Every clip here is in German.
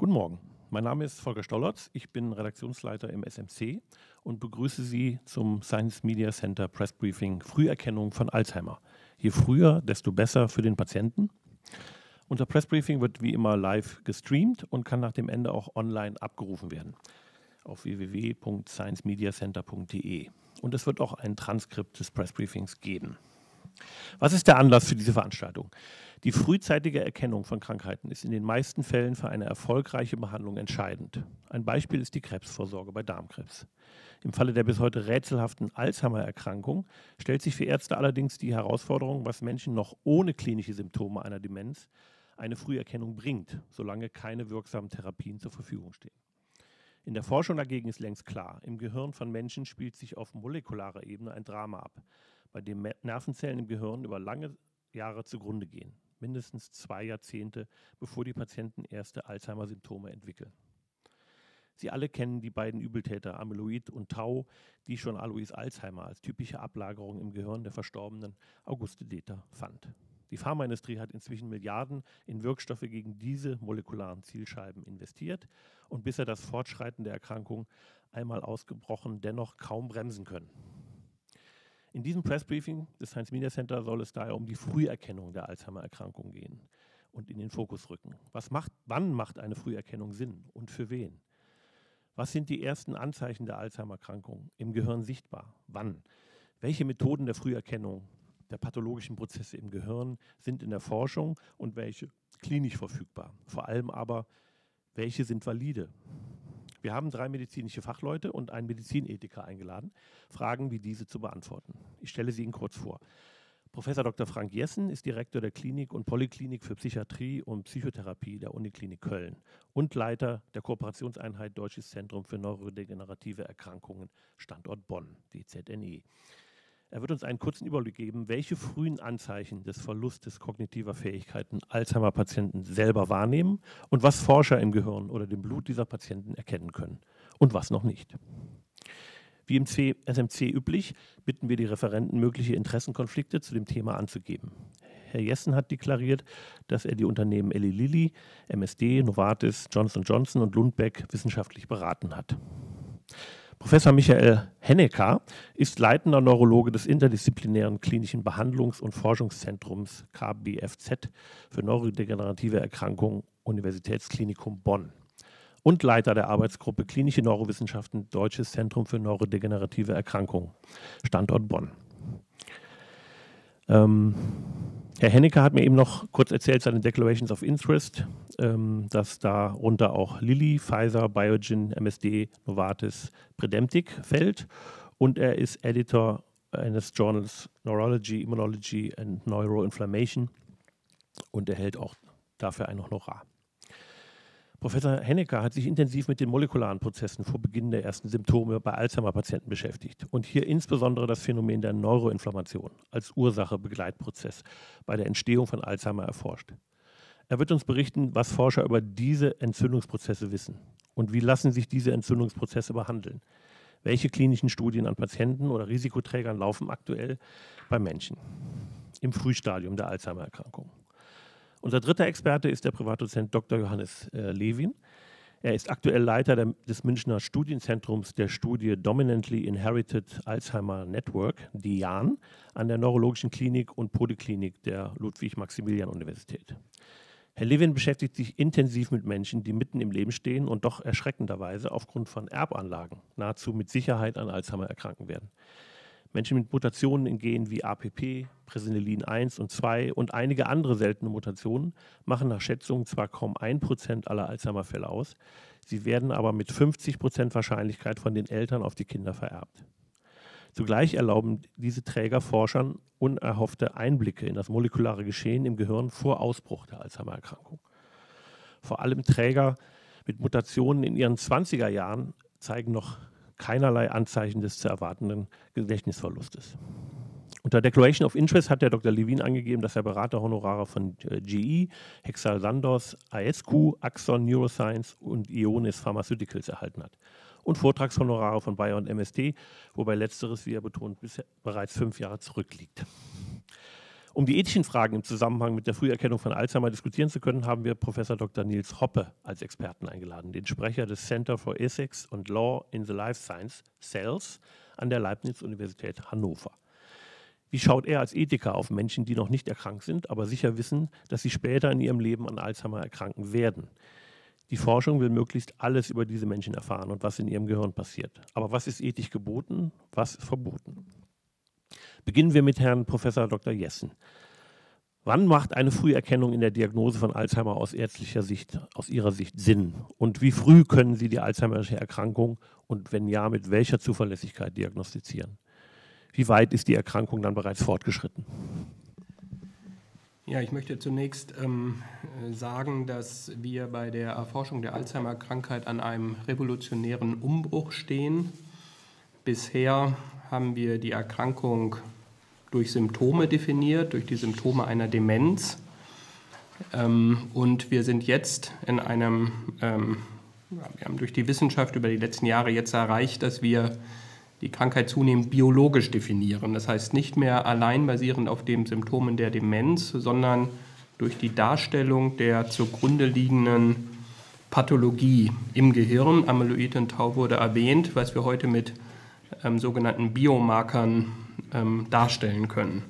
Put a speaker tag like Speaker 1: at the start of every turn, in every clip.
Speaker 1: Guten Morgen, mein Name ist Volker Stollertz, ich bin Redaktionsleiter im SMC und begrüße Sie zum Science Media Center Press Briefing Früherkennung von Alzheimer. Je früher, desto besser für den Patienten. Unser Press Briefing wird wie immer live gestreamt und kann nach dem Ende auch online abgerufen werden auf www.sciencemediacenter.de. Und es wird auch ein Transkript des Press Briefings geben. Was ist der Anlass für diese Veranstaltung? Die frühzeitige Erkennung von Krankheiten ist in den meisten Fällen für eine erfolgreiche Behandlung entscheidend. Ein Beispiel ist die Krebsvorsorge bei Darmkrebs. Im Falle der bis heute rätselhaften Alzheimer-Erkrankung stellt sich für Ärzte allerdings die Herausforderung, was Menschen noch ohne klinische Symptome einer Demenz eine Früherkennung bringt, solange keine wirksamen Therapien zur Verfügung stehen. In der Forschung dagegen ist längst klar, im Gehirn von Menschen spielt sich auf molekularer Ebene ein Drama ab, bei dem Nervenzellen im Gehirn über lange Jahre zugrunde gehen, mindestens 2 Jahrzehnte, bevor die Patienten erste Alzheimer-Symptome entwickeln. Sie alle kennen die beiden Übeltäter Amyloid und Tau, die schon Alois Alzheimer als typische Ablagerung im Gehirn der verstorbenen Auguste Deter fand. Die Pharmaindustrie hat inzwischen Milliarden in Wirkstoffe gegen diese molekularen Zielscheiben investiert und bisher das Fortschreiten der Erkrankung, einmal ausgebrochen, dennoch kaum bremsen können. In diesem Pressbriefing des Science Media Center soll es daher um die Früherkennung der Alzheimer-Erkrankung gehen und in den Fokus rücken. Wann macht eine Früherkennung Sinn und für wen? Was sind die ersten Anzeichen der Alzheimer-Erkrankung im Gehirn sichtbar? Wann? Welche Methoden der Früherkennung der pathologischen Prozesse im Gehirn sind in der Forschung und welche klinisch verfügbar? Vor allem aber, welche sind valide? Wir haben 3 medizinische Fachleute und einen Medizinethiker eingeladen, Fragen wie diese zu beantworten. Ich stelle sie Ihnen kurz vor. Professor Dr. Frank Jessen ist Direktor der Klinik und Polyklinik für Psychiatrie und Psychotherapie der Uniklinik Köln und Leiter der Kooperationseinheit Deutsches Zentrum für neurodegenerative Erkrankungen, Standort Bonn, DZNE. Er wird uns einen kurzen Überblick geben, welche frühen Anzeichen des Verlustes kognitiver Fähigkeiten Alzheimer-Patienten selber wahrnehmen und was Forscher im Gehirn oder dem Blut dieser Patienten erkennen können und was noch nicht. Wie im SMC üblich, bitten wir die Referenten, mögliche Interessenkonflikte zu dem Thema anzugeben. Herr Jessen hat deklariert, dass er die Unternehmen Eli Lilly, MSD, Novartis, Johnson & Johnson und Lundbeck wissenschaftlich beraten hat. Professor Michael Hennecker ist leitender Neurologe des interdisziplinären klinischen Behandlungs- und Forschungszentrums KBFZ für neurodegenerative Erkrankungen Universitätsklinikum Bonn und Leiter der Arbeitsgruppe Klinische Neurowissenschaften Deutsches Zentrum für neurodegenerative Erkrankungen, Standort Bonn. Herr Hennecker hat mir eben noch kurz erzählt, seine Declarations of Interest, dass darunter auch Lilly, Pfizer, Biogen, MSD, Novartis, Predemtic fällt. Und er ist Editor eines Journals Neurology, Immunology and Neuroinflammation und erhält auch dafür ein Honorar. Professor Hennecker hat sich intensiv mit den molekularen Prozessen vor Beginn der ersten Symptome bei Alzheimer-Patienten beschäftigt und hier insbesondere das Phänomen der Neuroinflammation als Ursache-Begleitprozess bei der Entstehung von Alzheimer erforscht. Er wird uns berichten, was Forscher über diese Entzündungsprozesse wissen und wie lassen sich diese Entzündungsprozesse behandeln. Welche klinischen Studien an Patienten oder Risikoträgern laufen aktuell bei Menschen im Frühstadium der Alzheimer-Erkrankung. Unser dritter Experte ist der Privatdozent Dr. Johannes Lewin. Er ist aktuell Leiter des Münchner Studienzentrums der Studie Dominantly Inherited Alzheimer Network, DIAN, an der Neurologischen Klinik und Poliklinik der Ludwig-Maximilian-Universität. Herr Lewin beschäftigt sich intensiv mit Menschen, die mitten im Leben stehen und doch erschreckenderweise aufgrund von Erbanlagen nahezu mit Sicherheit an Alzheimer erkranken werden. Menschen mit Mutationen in Genen wie APP, Presenilin 1 und 2 und einige andere seltene Mutationen machen nach Schätzungen zwar kaum 1% aller Alzheimer-Fälle aus, sie werden aber mit 50% Wahrscheinlichkeit von den Eltern auf die Kinder vererbt. Zugleich erlauben diese Träger Forschern unerhoffte Einblicke in das molekulare Geschehen im Gehirn vor Ausbruch der Alzheimer-Erkrankung. Vor allem Träger mit Mutationen in ihren 20er Jahren zeigen noch keinerlei Anzeichen des zu erwartenden Gedächtnisverlustes. Unter Declaration of Interest hat der Dr. Lewin angegeben, dass er Beraterhonorare von GE, Hexal Sandoz, ISQ, Axon Neuroscience und Ionis Pharmaceuticals erhalten hat und Vortragshonorare von Bayer und MSD, wobei letzteres, wie er betont, bereits 5 Jahre zurückliegt. Um die ethischen Fragen im Zusammenhang mit der Früherkennung von Alzheimer diskutieren zu können, haben wir Professor Dr. Nils Hoppe als Experten eingeladen, den Sprecher des Center for Ethics and Law in the Life Science, CELS, an der Leibniz-Universität Hannover. Wie schaut er als Ethiker auf Menschen, die noch nicht erkrankt sind, aber sicher wissen, dass sie später in ihrem Leben an Alzheimer erkranken werden? Die Forschung will möglichst alles über diese Menschen erfahren und was in ihrem Gehirn passiert. Aber was ist ethisch geboten, was ist verboten? Beginnen wir mit Herrn Professor Dr. Jessen. Wann macht eine Früherkennung in der Diagnose von Alzheimer aus ärztlicher Sicht, aus Ihrer Sicht Sinn? Und wie früh können Sie die Alzheimerische Erkrankung und wenn ja, mit welcher Zuverlässigkeit diagnostizieren? Wie weit ist die Erkrankung dann bereits fortgeschritten?
Speaker 2: Ja, ich möchte zunächst sagen, dass wir bei der Erforschung der Alzheimer-Krankheit an einem revolutionären Umbruch stehen. Bisher haben wir die Erkrankung durch Symptome definiert, durch die Symptome einer Demenz. Und wir sind jetzt in einem, wir haben durch die Wissenschaft über die letzten Jahre jetzt erreicht, dass wir die Krankheit zunehmend biologisch definieren. Das heißt nicht mehr allein basierend auf den Symptomen der Demenz, sondern durch die Darstellung der zugrunde liegenden Pathologie im Gehirn. Amyloid und Tau wurde erwähnt, was wir heute mit sogenannten Biomarkern darstellen können.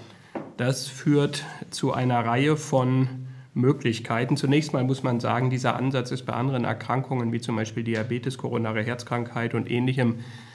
Speaker 2: Das führt zu einer Reihe von Möglichkeiten. Zunächst mal muss man sagen, dieser Ansatz ist bei anderen Erkrankungen wie zum Beispiel Diabetes, koronare Herzkrankheit und Ähnlichem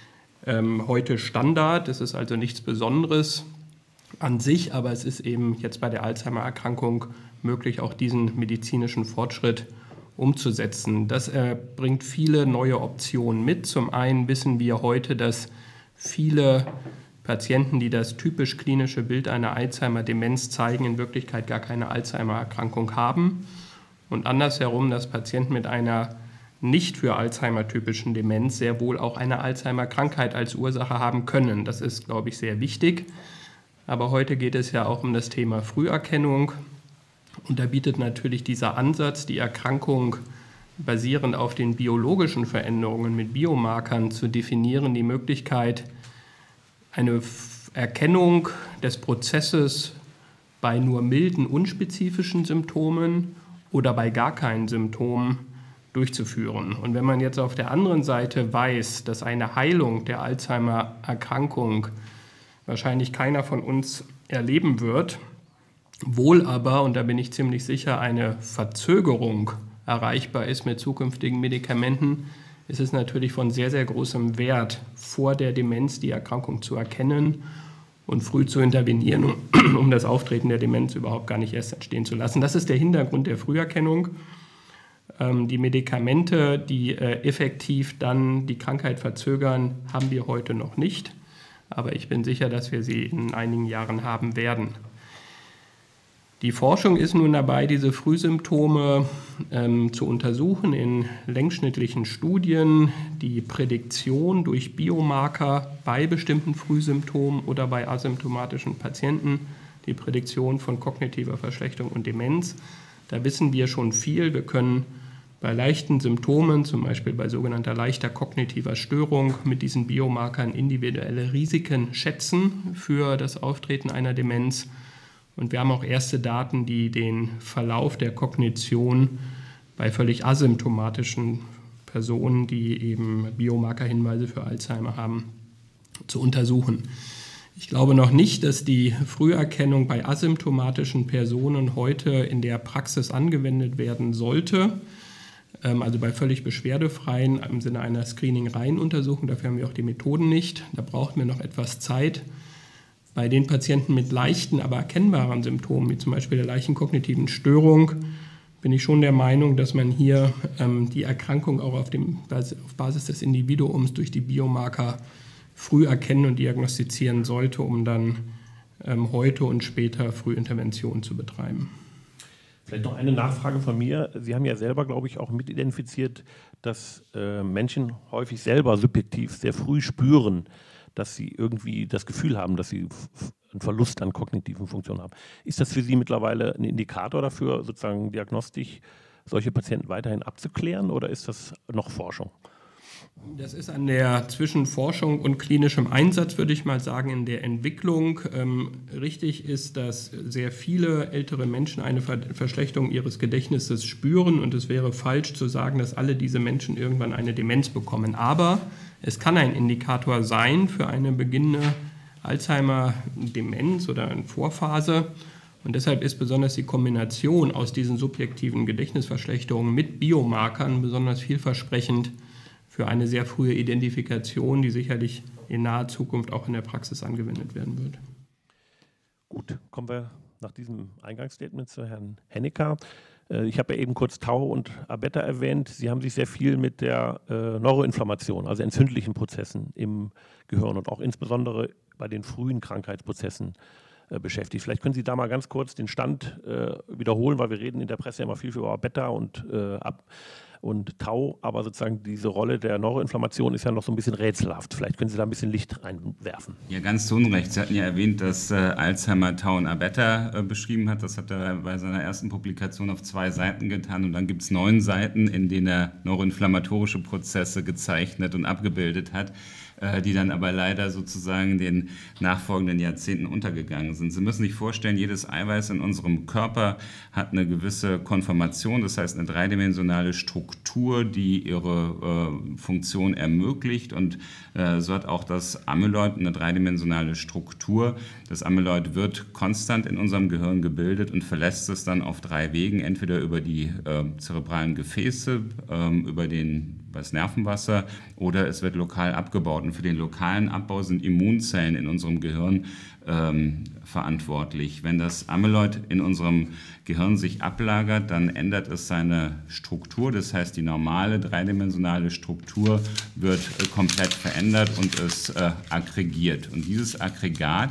Speaker 2: heute Standard. Es ist also nichts Besonderes an sich, aber es ist eben jetzt bei der Alzheimer-Erkrankung möglich, auch diesen medizinischen Fortschritt umzusetzen. Das bringt viele neue Optionen mit. Zum einen wissen wir heute, dass viele Patienten, die das typisch klinische Bild einer Alzheimer-Demenz zeigen, in Wirklichkeit gar keine Alzheimer-Erkrankung haben. Und andersherum, dass Patienten mit einer nicht für Alzheimer-typischen Demenz sehr wohl auch eine Alzheimer-Krankheit als Ursache haben können. Das ist, glaube ich, sehr wichtig. Aber heute geht es ja auch um das Thema Früherkennung. Und da bietet natürlich dieser Ansatz, die Erkrankung basierend auf den biologischen Veränderungen mit Biomarkern zu definieren, die Möglichkeit, eine Erkennung des Prozesses bei nur milden, unspezifischen Symptomen oder bei gar keinen Symptomen durchzuführen. Und wenn man jetzt auf der anderen Seite weiß, dass eine Heilung der Alzheimer-Erkrankung wahrscheinlich keiner von uns erleben wird, wohl aber, und da bin ich ziemlich sicher, eine Verzögerung erreichbar ist mit zukünftigen Medikamenten, ist es natürlich von sehr, sehr großem Wert, vor der Demenz die Erkrankung zu erkennen und früh zu intervenieren, um das Auftreten der Demenz überhaupt gar nicht erst entstehen zu lassen. Das ist der Hintergrund der Früherkennung. Die Medikamente, die effektiv dann die Krankheit verzögern, haben wir heute noch nicht. Aber ich bin sicher, dass wir sie in einigen Jahren haben werden. Die Forschung ist nun dabei, diese Frühsymptome zu untersuchen in längsschnittlichen Studien, die Prädiktion durch Biomarker bei bestimmten Frühsymptomen oder bei asymptomatischen Patienten, die Prädiktion von kognitiver Verschlechterung und Demenz. Da wissen wir schon viel. Wir können bei leichten Symptomen, zum Beispiel bei sogenannter leichter kognitiver Störung, mit diesen Biomarkern individuelle Risiken schätzen für das Auftreten einer Demenz. Und wir haben auch erste Daten, die den Verlauf der Kognition bei völlig asymptomatischen Personen, die eben Biomarkerhinweise für Alzheimer haben, zu untersuchen. Ich glaube noch nicht, dass die Früherkennung bei asymptomatischen Personen heute in der Praxis angewendet werden sollte. Also bei völlig beschwerdefreien, im Sinne einer Screening-Reihenuntersuchung, dafür haben wir auch die Methoden nicht. Da brauchen wir noch etwas Zeit. Bei den Patienten mit leichten, aber erkennbaren Symptomen, wie zum Beispiel der leichten kognitiven Störung, bin ich schon der Meinung, dass man hier die Erkrankung auch auf Basis des Individuums durch die Biomarker früh erkennen und diagnostizieren sollte, um dann heute und später Frühintervention zu betreiben.
Speaker 1: Vielleicht noch eine Nachfrage von mir. Sie haben ja selber, glaube ich, auch mitidentifiziert, dass Menschen häufig selber subjektiv sehr früh spüren, dass sie irgendwie das Gefühl haben, dass sie einen Verlust an kognitiven Funktionen haben. Ist das für Sie mittlerweile ein Indikator dafür, sozusagen diagnostisch solche Patienten weiterhin abzuklären, oder ist das noch Forschung?
Speaker 2: Das ist an der zwischen Forschung und klinischem Einsatz, würde ich mal sagen, in der Entwicklung. Richtig ist, dass sehr viele ältere Menschen eine Verschlechterung ihres Gedächtnisses spüren und es wäre falsch zu sagen, dass alle diese Menschen irgendwann eine Demenz bekommen. Aber es kann ein Indikator sein für eine beginnende Alzheimer-Demenz oder eine Vorphase. Und deshalb ist besonders die Kombination aus diesen subjektiven Gedächtnisverschlechterungen mit Biomarkern besonders vielversprechend für eine sehr frühe Identifikation, die sicherlich in naher Zukunft auch in der Praxis angewendet werden wird.
Speaker 1: Gut, kommen wir nach diesem Eingangsstatement zu Herrn Henniker. Ich habe ja eben kurz Tau und A-Beta erwähnt. Sie haben sich sehr viel mit der Neuroinflammation, also entzündlichen Prozessen im Gehirn und auch insbesondere bei den frühen Krankheitsprozessen beschäftigt. Vielleicht können Sie da mal ganz kurz den Stand wiederholen, weil wir reden in der Presse immer viel über A-Beta und Tau, aber sozusagen diese Rolle der Neuroinflammation ist ja noch so ein bisschen rätselhaft. Vielleicht können Sie da ein bisschen Licht reinwerfen.
Speaker 3: Ja, ganz zu Unrecht. Sie hatten ja erwähnt, dass Alzheimer Tau und A-Beta beschrieben hat. Das hat er bei seiner ersten Publikation auf 2 Seiten getan. Und dann gibt es 9 Seiten, in denen er neuroinflammatorische Prozesse gezeichnet und abgebildet hat, die dann aber leider sozusagen in den nachfolgenden Jahrzehnten untergegangen sind. Sie müssen sich vorstellen, jedes Eiweiß in unserem Körper hat eine gewisse Konformation, das heißt eine dreidimensionale Struktur, die ihre Funktion ermöglicht, und so hat auch das Amyloid eine dreidimensionale Struktur. Das Amyloid wird konstant in unserem Gehirn gebildet und verlässt es dann auf 3 Wegen, entweder über die zerebralen Gefäße, über das Nervenwasser, oder es wird lokal abgebaut. Und für den lokalen Abbau sind Immunzellen in unserem Gehirn verantwortlich. Wenn das Amyloid in unserem Gehirn sich ablagert, dann ändert es seine Struktur. Das heißt, die normale dreidimensionale Struktur wird komplett verändert und es aggregiert. Und dieses Aggregat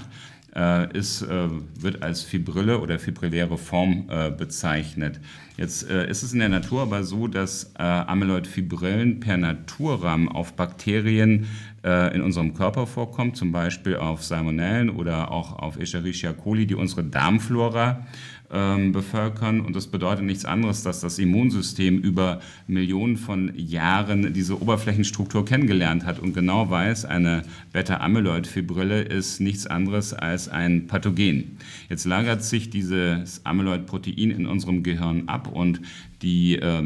Speaker 3: wird als Fibrille oder fibrilläre Form bezeichnet. Jetzt ist es in der Natur aber so, dass Amyloid-Fibrillen per Naturrahmen auf Bakterien in unserem Körper vorkommen, zum Beispiel auf Salmonellen oder auch auf Escherichia coli, die unsere Darmflora bevölkern. Und das bedeutet nichts anderes, dass das Immunsystem über Millionen von Jahren diese Oberflächenstruktur kennengelernt hat und genau weiß, eine Beta-Amyloid-Fibrille ist nichts anderes als ein Pathogen. Jetzt lagert sich dieses Amyloid-Protein in unserem Gehirn ab und das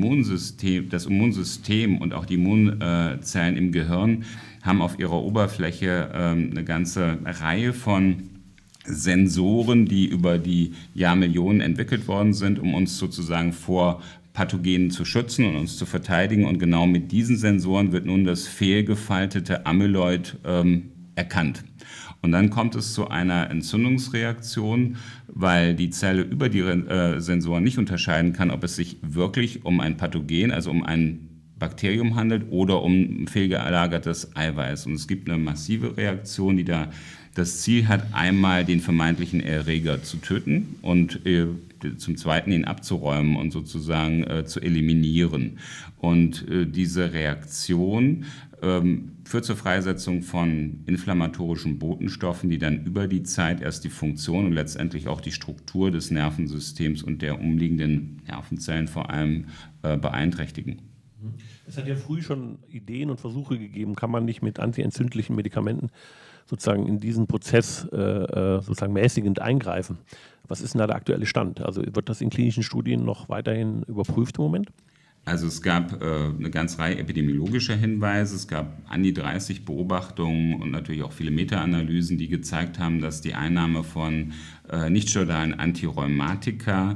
Speaker 3: Immunsystem und auch die Immunzellen im Gehirn haben auf ihrer Oberfläche eine ganze Reihe von Sensoren, die über die Jahrmillionen entwickelt worden sind, um uns sozusagen vor Pathogenen zu schützen und uns zu verteidigen. Und genau mit diesen Sensoren wird nun das fehlgefaltete Amyloid erkannt. Und dann kommt es zu einer Entzündungsreaktion, weil die Zelle über die Sensoren nicht unterscheiden kann, ob es sich wirklich um ein Pathogen, also um ein Bakterium handelt oder um fehlgelagertes Eiweiß. Und es gibt eine massive Reaktion, die da das Ziel hat, einmal den vermeintlichen Erreger zu töten und zum Zweiten ihn abzuräumen und sozusagen zu eliminieren. Und diese Reaktion führt zur Freisetzung von inflammatorischen Botenstoffen, die dann über die Zeit erst die Funktion und letztendlich auch die Struktur des Nervensystems und der umliegenden Nervenzellen vor allem beeinträchtigen.
Speaker 1: Es hat ja früh schon Ideen und Versuche gegeben, kann man nicht mit antientzündlichen Medikamenten sozusagen in diesen Prozess sozusagen mäßigend eingreifen. Was ist denn da der aktuelle Stand? Also wird das in klinischen Studien noch weiterhin überprüft im Moment?
Speaker 3: Also es gab eine ganze Reihe epidemiologischer Hinweise, es gab an die 30 Beobachtungen und natürlich auch viele Meta-Analysen, die gezeigt haben, dass die Einnahme von nichtsteroidalen Antirheumatika,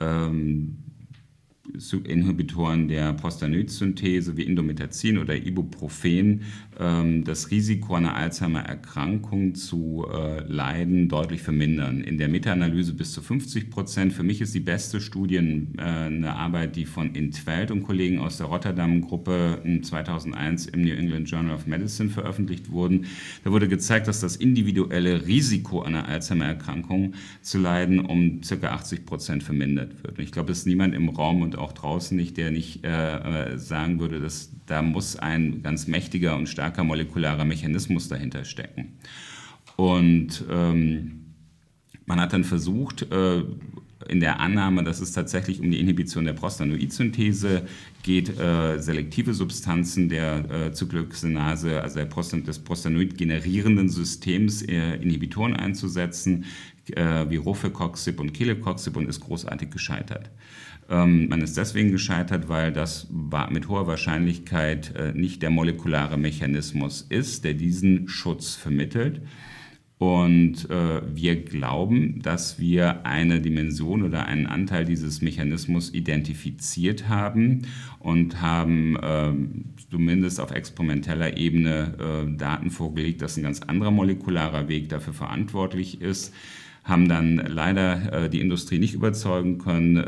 Speaker 3: Inhibitoren der Prostaglandsynthese wie Indomethacin oder Ibuprofen das Risiko einer Alzheimer-Erkrankung zu leiden deutlich vermindern. In der Meta-Analyse bis zu 50%. Für mich ist die beste Studie eine Arbeit, die von Intveld und Kollegen aus der Rotterdam-Gruppe 2001 im New England Journal of Medicine veröffentlicht wurden. Da wurde gezeigt, dass das individuelle Risiko einer Alzheimer-Erkrankung zu leiden um ca. 80% vermindert wird. Und ich glaube, es ist niemand im Raum und auch draußen nicht, der nicht sagen würde, dass da muss ein ganz mächtiger und starker molekularer Mechanismus dahinter stecken. Und Man hat dann versucht, in der Annahme, dass es tatsächlich um die Inhibition der Prostanoid-Synthese geht, selektive Substanzen der Cyclooxygenase, also des Prostanoid-generierenden Systems, Inhibitoren einzusetzen, wie Rofecoxib und Kelecoxib, und ist großartig gescheitert. Man ist deswegen gescheitert, weil das mit hoher Wahrscheinlichkeit nicht der molekulare Mechanismus ist, der diesen Schutz vermittelt. Und wir glauben, dass wir eine Dimension oder einen Anteil dieses Mechanismus identifiziert haben und haben zumindest auf experimenteller Ebene Daten vorgelegt, dass ein ganz anderer molekularer Weg dafür verantwortlich ist. Haben dann leider die Industrie nicht überzeugen können,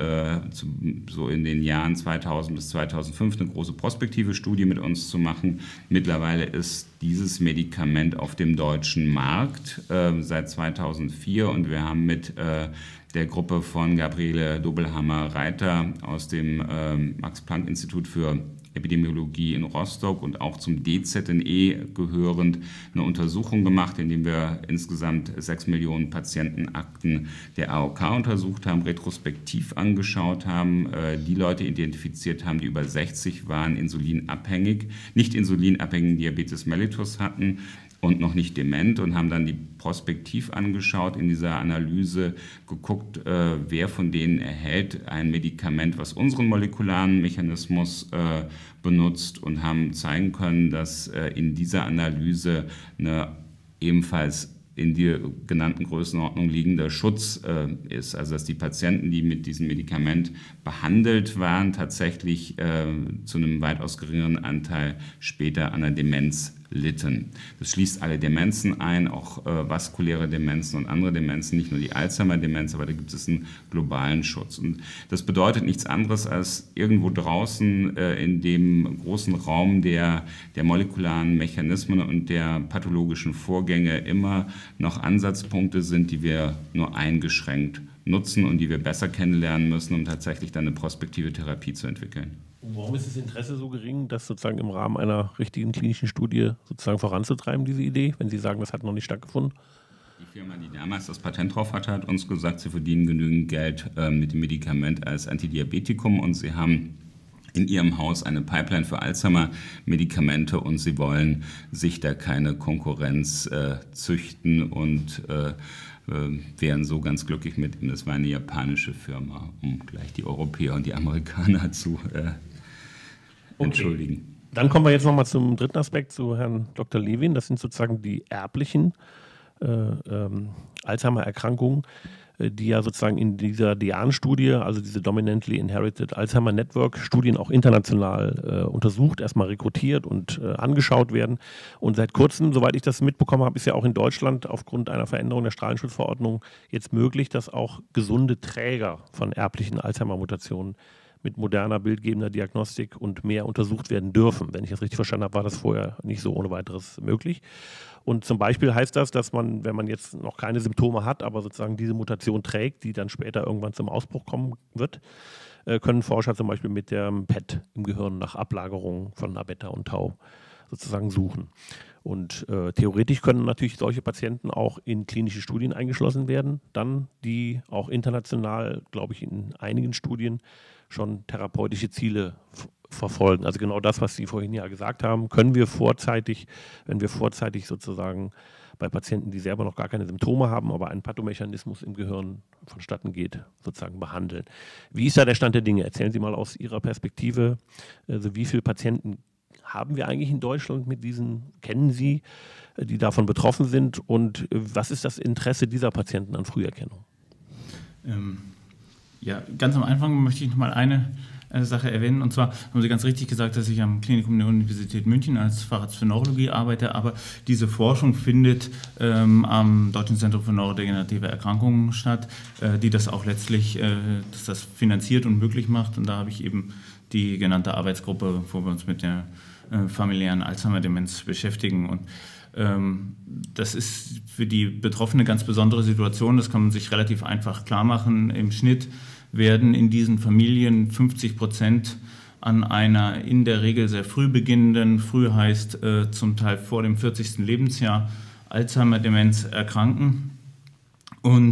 Speaker 3: so in den Jahren 2000 bis 2005 eine große prospektive Studie mit uns zu machen. Mittlerweile ist dieses Medikament auf dem deutschen Markt seit 2004 und wir haben mit der Gruppe von Gabriele Dobelhammer-Reiter aus dem Max-Planck-Institut für Epidemiologie in Rostock und auch zum DZNE gehörend eine Untersuchung gemacht, indem wir insgesamt 6 Millionen Patientenakten der AOK untersucht haben, retrospektiv angeschaut haben, die Leute identifiziert haben, die über 60 waren, insulinabhängig, nicht insulinabhängigen Diabetes mellitus hatten und noch nicht dement, und haben dann die prospektiv angeschaut, in dieser Analyse geguckt, wer von denen erhält ein Medikament, was unseren molekularen Mechanismus benutzt, und haben zeigen können, dass in dieser Analyse eine ebenfalls in der genannten Größenordnung liegender Schutz ist. Also dass die Patienten, die mit diesem Medikament behandelt waren, tatsächlich zu einem weitaus geringeren Anteil später an einer Demenz litten. Das schließt alle Demenzen ein, auch vaskuläre Demenzen und andere Demenzen, nicht nur die Alzheimer-Demenz, aber da gibt es einen globalen Schutz. Und das bedeutet nichts anderes, als irgendwo draußen in dem großen Raum der molekularen Mechanismen und der pathologischen Vorgänge immer noch Ansatzpunkte sind, die wir nur eingeschränkt nutzen und die wir besser kennenlernen müssen, um tatsächlich dann eine prospektive Therapie zu entwickeln.
Speaker 1: Warum ist das Interesse so gering, das sozusagen im Rahmen einer richtigen klinischen Studie sozusagen voranzutreiben, diese Idee, wenn Sie sagen, das hat noch nicht stattgefunden?
Speaker 3: Die Firma, die damals das Patent drauf hatte, hat uns gesagt, sie verdienen genügend Geld mit dem Medikament als Antidiabetikum, und sie haben in ihrem Haus eine Pipeline für Alzheimer-Medikamente und sie wollen sich da keine Konkurrenz züchten und wären so ganz glücklich mit ihm. Das war eine japanische Firma, um gleich die Europäer und die Amerikaner zu entschuldigen.
Speaker 1: Okay. Dann kommen wir jetzt nochmal zum dritten Aspekt, zu Herrn Dr. Levin. Das sind sozusagen die erblichen Alzheimer-Erkrankungen, die ja sozusagen in dieser DIAN-Studie, also diese Dominantly Inherited Alzheimer Network-Studien, auch international untersucht, erstmal rekrutiert und angeschaut werden. Und seit kurzem, soweit ich das mitbekommen habe, ist ja auch in Deutschland aufgrund einer Veränderung der Strahlenschutzverordnung jetzt möglich, dass auch gesunde Träger von erblichen Alzheimer-Mutationen mit moderner, bildgebender Diagnostik und mehr untersucht werden dürfen. Wenn ich das richtig verstanden habe, war das vorher nicht so ohne weiteres möglich. Und zum Beispiel heißt das, dass man, wenn man jetzt noch keine Symptome hat, aber sozusagen diese Mutation trägt, die dann später irgendwann zum Ausbruch kommen wird, können Forscher zum Beispiel mit dem PET im Gehirn nach Ablagerungen von A-Beta und Tau sozusagen suchen. Und theoretisch können natürlich solche Patienten auch in klinische Studien eingeschlossen werden, dann die auch international, glaube ich, in einigen Studien schon therapeutische Ziele verfolgen. Also genau das, was Sie vorhin ja gesagt haben, können wir vorzeitig, wenn wir vorzeitig sozusagen bei Patienten, die selber noch gar keine Symptome haben, aber ein Pathomechanismus im Gehirn vonstatten geht, sozusagen behandeln. Wie ist da der Stand der Dinge? Erzählen Sie mal aus Ihrer Perspektive, also wie viele Patienten haben wir eigentlich in Deutschland mit diesen, kennen Sie, die davon betroffen sind, und was ist das Interesse dieser Patienten an Früherkennung?
Speaker 4: Ja, ganz am Anfang möchte ich noch mal eine Sache erwähnen, und zwar haben Sie ganz richtig gesagt, dass ich am Klinikum der Universität München als Facharzt für Neurologie arbeite, aber diese Forschung findet am Deutschen Zentrum für neurodegenerative Erkrankungen statt, die das auch letztlich dass das finanziert und möglich macht, und da habe ich eben die genannte Arbeitsgruppe, wo wir uns mit der familiären Alzheimer-Demenz beschäftigen, und das ist für die Betroffene eine ganz besondere Situation, das kann man sich relativ einfach klar machen. Im Schnitt werden in diesen Familien 50% an einer in der Regel sehr früh beginnenden, früh heißt zum Teil vor dem 40. Lebensjahr, Alzheimer-Demenz erkranken. Und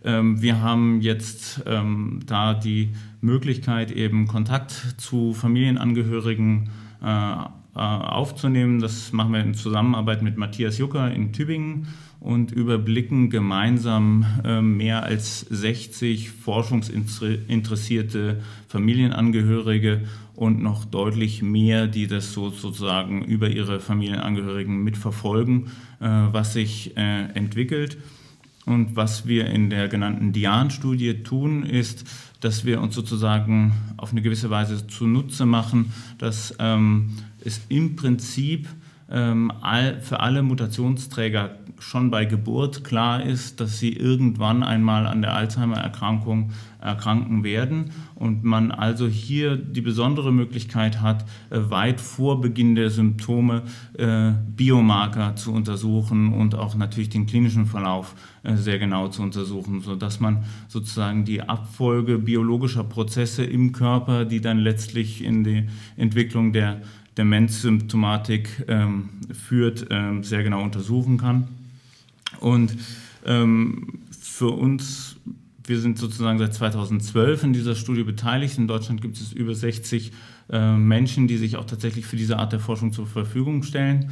Speaker 4: Wir haben jetzt da die Möglichkeit, eben Kontakt zu Familienangehörigen aufzunehmen. Das machen wir in Zusammenarbeit mit Matthias Jucker in Tübingen und überblicken gemeinsam mehr als 60 forschungsinteressierte Familienangehörige und noch deutlich mehr, die das sozusagen über ihre Familienangehörigen mitverfolgen, was sich entwickelt. Und was wir in der genannten DIAN-Studie tun, ist, dass wir uns sozusagen auf eine gewisse Weise zunutze machen, dass es im Prinzip für alle Mutationsträger schon bei Geburt klar ist, dass sie irgendwann einmal an der Alzheimer-Erkrankung erkranken werden und man also hier die besondere Möglichkeit hat, weit vor Beginn der Symptome Biomarker zu untersuchen und auch natürlich den klinischen Verlauf sehr genau zu untersuchen, sodass man sozusagen die Abfolge biologischer Prozesse im Körper, die dann letztlich in die Entwicklung der Demenzsymptomatik führt, sehr genau untersuchen kann. Und für uns, wir sind sozusagen seit 2012 in dieser Studie beteiligt. In Deutschland gibt es über 60 Menschen, die sich auch tatsächlich für diese Art der Forschung zur Verfügung stellen.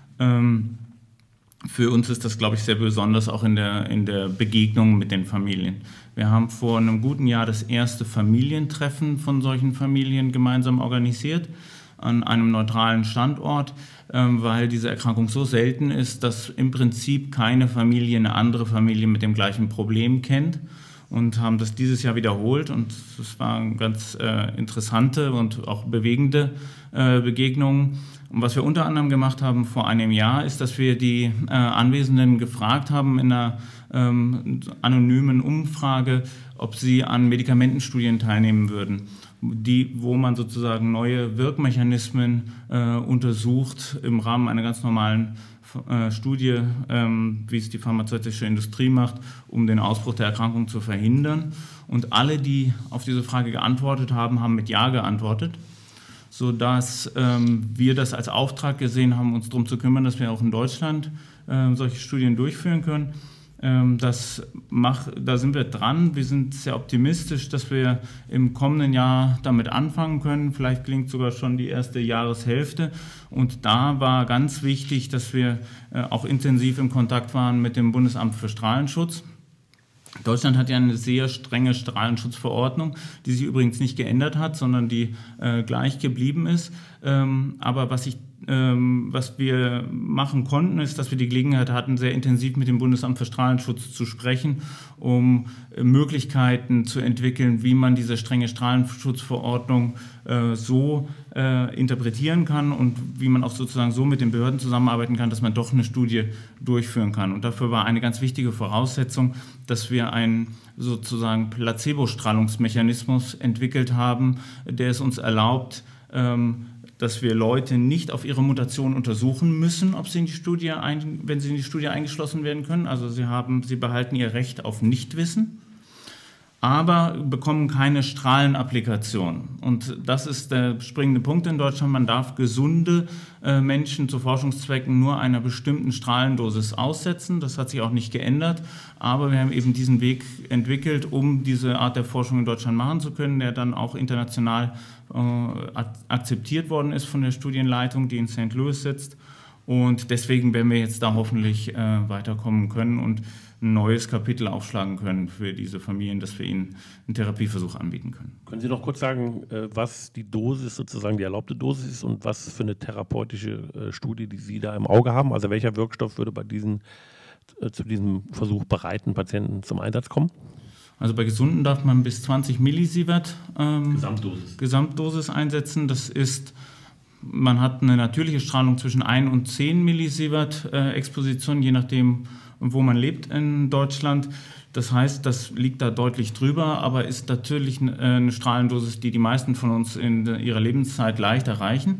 Speaker 4: Für uns ist das, glaube ich, sehr besonders auch in der Begegnung mit den Familien. Wir haben vor einem guten Jahr das erste Familientreffen von solchen Familien gemeinsam organisiert an einem neutralen Standort, weil diese Erkrankung so selten ist, dass im Prinzip keine Familie eine andere Familie mit dem gleichen Problem kennt, und haben das dieses Jahr wiederholt, und es waren ganz interessante und auch bewegende Begegnungen. Und was wir unter anderem gemacht haben vor einem Jahr, ist, dass wir die Anwesenden gefragt haben in einer anonymen Umfrage, ob sie an Medikamentenstudien teilnehmen würden, wo man sozusagen neue Wirkmechanismen untersucht im Rahmen einer ganz normalen Studie, wie es die pharmazeutische Industrie macht, um den Ausbruch der Erkrankung zu verhindern. Und alle, die auf diese Frage geantwortet haben, haben mit Ja geantwortet, sodass wir das als Auftrag gesehen haben, uns darum zu kümmern, dass wir auch in Deutschland solche Studien durchführen können. Da sind wir dran. Wir sind sehr optimistisch, dass wir im kommenden Jahr damit anfangen können. Vielleicht gelingt sogar schon die erste Jahreshälfte. Und da war ganz wichtig, dass wir auch intensiv im Kontakt waren mit dem Bundesamt für Strahlenschutz. Deutschland hat ja eine sehr strenge Strahlenschutzverordnung, die sich übrigens nicht geändert hat, sondern die gleich geblieben ist. Aber was wir machen konnten, ist, dass wir die Gelegenheit hatten, sehr intensiv mit dem Bundesamt für Strahlenschutz zu sprechen, um Möglichkeiten zu entwickeln, wie man diese strenge Strahlenschutzverordnung so interpretieren kann und wie man auch sozusagen so mit den Behörden zusammenarbeiten kann, dass man doch eine Studie durchführen kann. Und dafür war eine ganz wichtige Voraussetzung, dass wir einen sozusagen Placebo-Strahlungsmechanismus entwickelt haben, der es uns erlaubt, dass wir Leute nicht auf ihre Mutation untersuchen müssen, ob sie wenn sie in die Studie eingeschlossen werden können. Also sie behalten ihr Recht auf Nichtwissen, aber bekommen keine Strahlenapplikation. Und das ist der springende Punkt in Deutschland. Man darf gesunde Menschen zu Forschungszwecken nur einer bestimmten Strahlendosis aussetzen. Das hat sich auch nicht geändert. Aber wir haben eben diesen Weg entwickelt, um diese Art der Forschung in Deutschland machen zu können, der dann auch international akzeptiert worden ist von der Studienleitung, die in St. Louis sitzt. Und deswegen werden wir jetzt da hoffentlich weiterkommen können und ein neues Kapitel aufschlagen können für diese Familien, dass wir ihnen einen Therapieversuch anbieten können.
Speaker 1: Können Sie noch kurz sagen, was die Dosis, sozusagen die erlaubte Dosis ist und was für eine therapeutische Studie, die Sie da im Auge haben? Also welcher Wirkstoff würde zu diesem Versuch bereiten Patienten zum Einsatz kommen?
Speaker 4: Also bei Gesunden darf man bis 20 Millisievert
Speaker 1: Gesamtdosis
Speaker 4: einsetzen. Das ist, man hat eine natürliche Strahlung zwischen 1 und 10 Millisievert Exposition, je nachdem, wo man lebt in Deutschland. Das heißt, das liegt da deutlich drüber, aber ist natürlich eine Strahlendosis, die die meisten von uns in ihrer Lebenszeit leicht erreichen.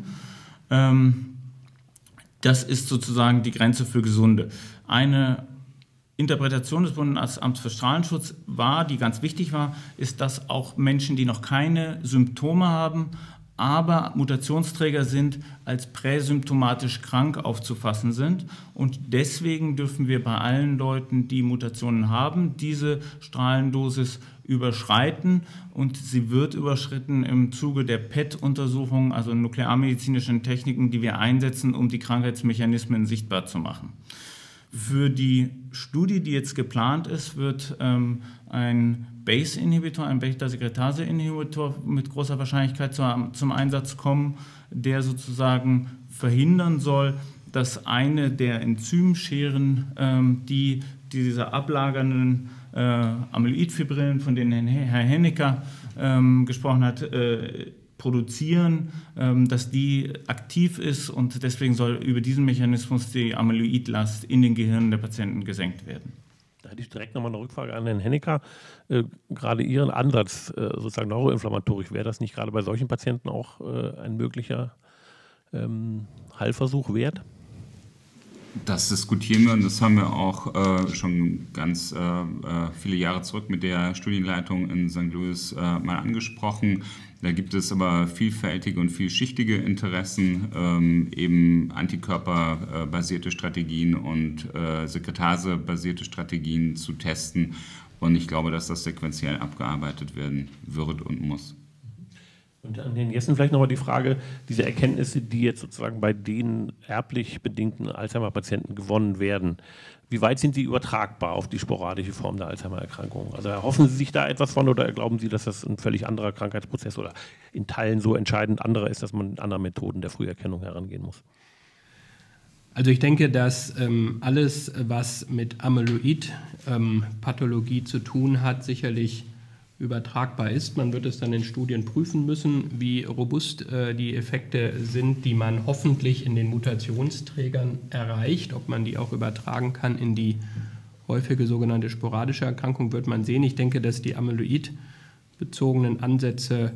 Speaker 4: Das ist sozusagen die Grenze für Gesunde. Eine Interpretation des Bundesamts für Strahlenschutz die ganz wichtig war, ist, dass auch Menschen, die noch keine Symptome haben, aber Mutationsträger sind als präsymptomatisch krank aufzufassen sind. Und deswegen dürfen wir bei allen Leuten, die Mutationen haben, diese Strahlendosis überschreiten. Und sie wird überschritten im Zuge der PET-Untersuchungen, also nuklearmedizinischen Techniken, die wir einsetzen, um die Krankheitsmechanismen sichtbar zu machen. Für die Studie, die jetzt geplant ist, wird ein BACE-Inhibitor, ein Beta-Sekretase-Inhibitor mit großer Wahrscheinlichkeit zum Einsatz kommen, der sozusagen verhindern soll, dass eine der Enzymscheren, die diese ablagernden Amyloidfibrillen, von denen Herr Henniker gesprochen hat, produzieren, dass die aktiv ist, und deswegen soll über diesen Mechanismus die Amyloidlast in den Gehirnen der Patienten gesenkt werden.
Speaker 1: Da hätte ich direkt nochmal eine Rückfrage an Herrn Henniker. Gerade Ihren Ansatz, sozusagen neuroinflammatorisch, wäre das nicht gerade bei solchen Patienten auch ein möglicher Heilversuch wert?
Speaker 3: Das diskutieren wir, und das haben wir auch schon ganz viele Jahre zurück mit der Studienleitung in St. Louis mal angesprochen. Da gibt es aber vielfältige und vielschichtige Interessen, eben antikörperbasierte Strategien und Sekretase-basierte Strategien zu testen. Und ich glaube, dass das sequenziell abgearbeitet werden wird und muss.
Speaker 1: Und an Herrn Jessen vielleicht nochmal die Frage, diese Erkenntnisse, die jetzt sozusagen bei den erblich bedingten Alzheimer-Patienten gewonnen werden, wie weit sind die übertragbar auf die sporadische Form der Alzheimer-Erkrankung? Also erhoffen Sie sich da etwas von, oder glauben Sie, dass das ein völlig anderer Krankheitsprozess oder in Teilen so entscheidend anderer ist, dass man mit anderen Methoden der Früherkennung herangehen muss?
Speaker 2: Also ich denke, dass alles, was mit Amyloid-Pathologie zu tun hat, sicherlich übertragbar ist. Man wird es dann in Studien prüfen müssen, wie robust die Effekte sind, die man hoffentlich in den Mutationsträgern erreicht. Ob man die auch übertragen kann in die häufige sogenannte sporadische Erkrankung, wird man sehen. Ich denke, dass die amyloid-bezogenen Ansätze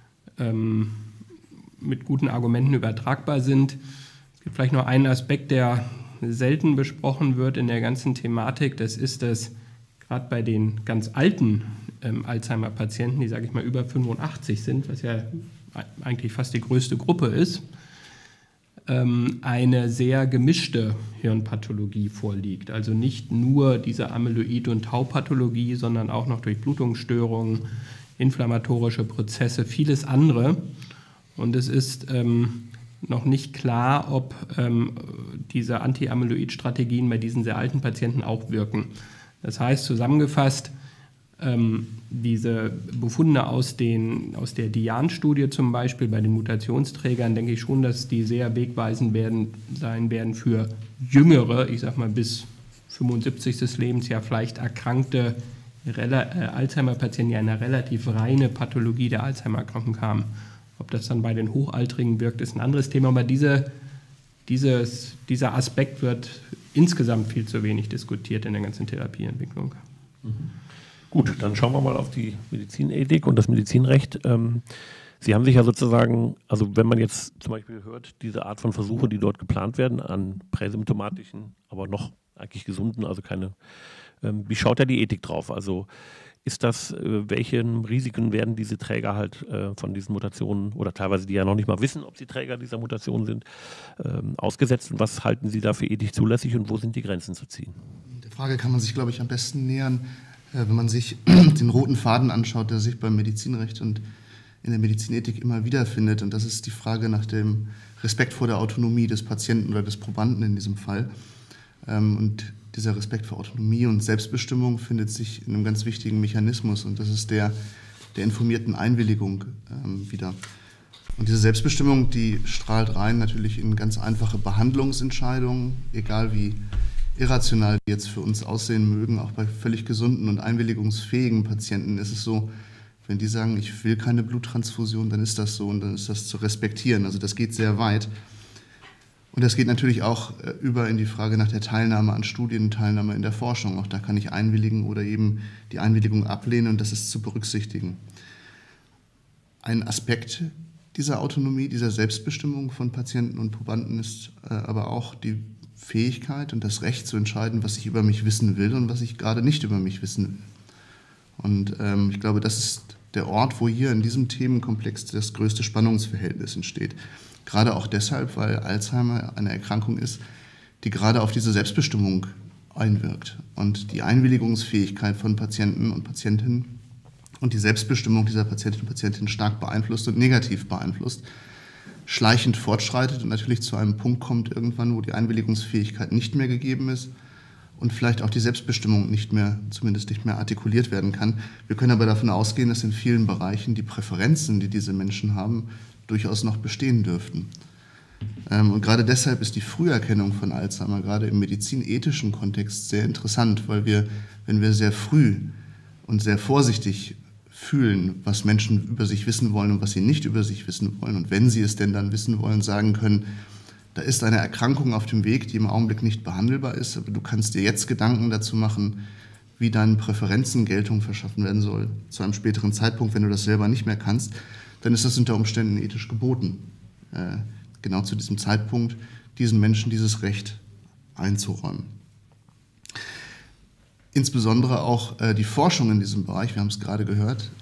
Speaker 2: mit guten Argumenten übertragbar sind. Es gibt vielleicht noch einen Aspekt, der selten besprochen wird in der ganzen Thematik. Das ist, dass gerade bei den ganz alten Alzheimer-Patienten, die, sage ich mal, über 85 sind, was ja eigentlich fast die größte Gruppe ist, eine sehr gemischte Hirnpathologie vorliegt. Also nicht nur diese Amyloid- und Tau-Pathologie, sondern auch noch Durchblutungsstörungen, inflammatorische Prozesse, vieles andere. Und es ist noch nicht klar, ob diese Anti-Amyloid-Strategien bei diesen sehr alten Patienten auch wirken. Das heißt, zusammengefasst, diese Befunde aus der DIAN-Studie zum Beispiel bei den Mutationsträgern, denke ich schon, dass die sehr wegweisend sein werden für jüngere, ich sag mal bis 75. Lebensjahr vielleicht erkrankte Alzheimer-Patienten, die eine relativ reine Pathologie der Alzheimer-Erkrankung haben. Ob das dann bei den Hochaltrigen wirkt, ist ein anderes Thema, aber dieser Aspekt wird insgesamt viel zu wenig diskutiert in der ganzen Therapieentwicklung.
Speaker 1: Gut, dann schauen wir mal auf die Medizinethik und das Medizinrecht. Sie haben sich ja sozusagen, also wenn man jetzt zum Beispiel hört, diese Art von Versuche, die dort geplant werden, an präsymptomatischen, aber noch eigentlich gesunden, also keine, wie schaut da die Ethik drauf? Also ist das, welchen Risiken werden diese Träger halt von diesen Mutationen, oder teilweise die ja noch nicht mal wissen, ob sie Träger dieser Mutationen sind, ausgesetzt, und was halten Sie da für ethisch zulässig und wo sind die Grenzen zu ziehen?
Speaker 5: Der Frage kann man sich, glaube ich, am besten nähern, wenn man sich den roten Faden anschaut, der sich beim Medizinrecht und in der Medizinethik immer wieder findet. Und das ist die Frage nach dem Respekt vor der Autonomie des Patienten oder des Probanden in diesem Fall. Und dieser Respekt vor Autonomie und Selbstbestimmung findet sich in einem ganz wichtigen Mechanismus, und das ist der informierten Einwilligung wieder. Und diese Selbstbestimmung, die strahlt rein natürlich in ganz einfache Behandlungsentscheidungen, egal wie irrational die jetzt für uns aussehen mögen. Auch bei völlig gesunden und einwilligungsfähigen Patienten ist es so, wenn die sagen, ich will keine Bluttransfusion, dann ist das so, und dann ist das zu respektieren. Also das geht sehr weit. Und das geht natürlich auch über in die Frage nach der Teilnahme an Studien, Teilnahme in der Forschung. Auch da kann ich einwilligen oder eben die Einwilligung ablehnen, und das ist zu berücksichtigen. Ein Aspekt dieser Autonomie, dieser Selbstbestimmung von Patienten und Probanden ist aber auch die Fähigkeit und das Recht zu entscheiden, was ich über mich wissen will und was ich gerade nicht über mich wissen will. Und ich glaube, das ist der Ort, wo hier in diesem Themenkomplex das größte Spannungsverhältnis entsteht. Gerade auch deshalb, weil Alzheimer eine Erkrankung ist, die gerade auf diese Selbstbestimmung einwirkt und die Einwilligungsfähigkeit von Patienten und Patientinnen und die Selbstbestimmung dieser Patientinnen und Patientinnen stark beeinflusst und negativ beeinflusst, schleichend fortschreitet und natürlich zu einem Punkt kommt irgendwann, wo die Einwilligungsfähigkeit nicht mehr gegeben ist und vielleicht auch die Selbstbestimmung zumindest nicht mehr artikuliert werden kann. Wir können aber davon ausgehen, dass in vielen Bereichen die Präferenzen, die diese Menschen haben, durchaus noch bestehen dürften. Und gerade deshalb ist die Früherkennung von Alzheimer, gerade im medizinethischen Kontext, sehr interessant, weil wir, wenn wir sehr früh und sehr vorsichtig fühlen, was Menschen über sich wissen wollen und was sie nicht über sich wissen wollen, und wenn sie es denn dann wissen wollen, sagen können, da ist eine Erkrankung auf dem Weg, die im Augenblick nicht behandelbar ist, aber du kannst dir jetzt Gedanken dazu machen, wie deinen Präferenzen Geltung verschaffen werden soll, zu einem späteren Zeitpunkt, wenn du das selber nicht mehr kannst, dann ist das unter Umständen ethisch geboten, genau zu diesem Zeitpunkt diesen Menschen dieses Recht einzuräumen. Insbesondere auch die Forschung in diesem Bereich, wir haben es gerade gehört,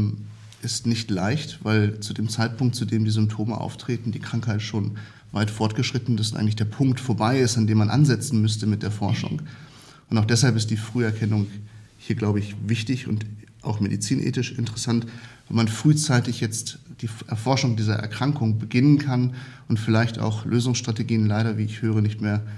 Speaker 5: ist nicht leicht, weil zu dem Zeitpunkt, zu dem die Symptome auftreten, die Krankheit schon weit fortgeschritten ist und eigentlich der Punkt vorbei ist, an dem man ansetzen müsste mit der Forschung. Und auch deshalb ist die Früherkennung hier, glaube ich, wichtig und auch medizinethisch interessant, wenn man frühzeitig jetzt die Erforschung dieser Erkrankung beginnen kann und vielleicht auch Lösungsstrategien leider, wie ich höre, nicht mehr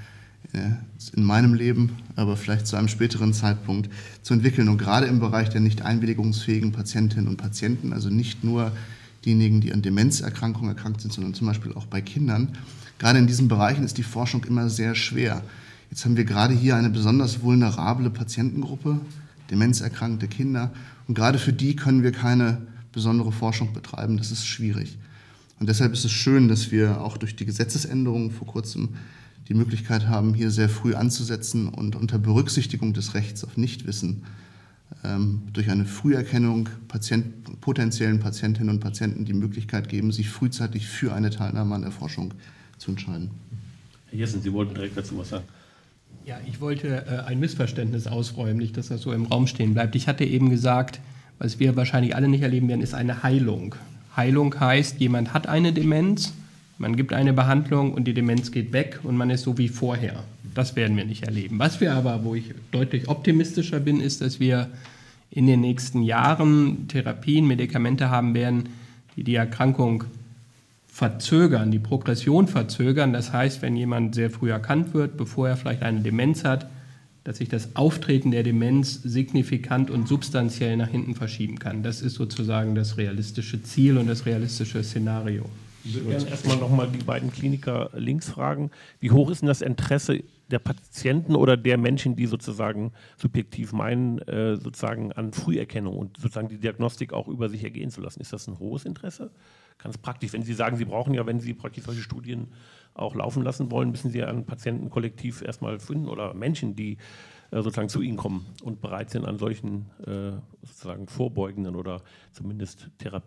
Speaker 5: in meinem Leben, aber vielleicht zu einem späteren Zeitpunkt zu entwickeln. Und gerade im Bereich der nicht einwilligungsfähigen Patientinnen und Patienten, also nicht nur diejenigen, die an Demenzerkrankungen erkrankt sind, sondern zum Beispiel auch bei Kindern, gerade in diesen Bereichen ist die Forschung immer sehr schwer. Jetzt haben wir gerade hier eine besonders vulnerable Patientengruppe, demenzerkrankte Kinder, und gerade für die können wir keine besondere Forschung betreiben. Das ist schwierig. Und deshalb ist es schön, dass wir auch durch die Gesetzesänderungen vor kurzem die Möglichkeit haben, hier sehr früh anzusetzen und unter Berücksichtigung des Rechts auf Nichtwissen durch eine Früherkennung potenziellen Patientinnen und Patienten die Möglichkeit geben, sich frühzeitig für eine Teilnahme an der Forschung zu entscheiden.
Speaker 1: Herr Jessen, Sie wollten direkt dazu was sagen.
Speaker 2: Ja, ich wollte ein Missverständnis ausräumen, nicht, dass das so im Raum stehen bleibt. Ich hatte eben gesagt, was wir wahrscheinlich alle nicht erleben werden, ist eine Heilung. Heilung heißt, jemand hat eine Demenz, man gibt eine Behandlung und die Demenz geht weg und man ist so wie vorher. Das werden wir nicht erleben. Was wir aber, wo ich deutlich optimistischer bin, ist, dass wir in den nächsten Jahren Therapien, Medikamente haben werden, die die Erkrankung verzögern, die Progression verzögern. Das heißt, wenn jemand sehr früh erkannt wird, bevor er vielleicht eine Demenz hat, dass sich das Auftreten der Demenz signifikant und substanziell nach hinten verschieben kann. Das ist sozusagen das realistische Ziel und das realistische Szenario.
Speaker 1: Ich würde gerne erstmal nochmal die beiden Kliniker links fragen. Wie hoch ist denn das Interesse der Patienten oder der Menschen, die sozusagen subjektiv meinen, sozusagen an Früherkennung und sozusagen die Diagnostik auch über sich ergehen zu lassen? Ist das ein hohes Interesse? Ganz praktisch, wenn Sie sagen, Sie brauchen ja, wenn Sie praktisch solche Studien auch laufen lassen wollen, müssen Sie einen Patientenkollektiv erstmal finden oder Menschen, die sozusagen zu Ihnen kommen und bereit sind, an solchen sozusagen vorbeugenden oder zumindest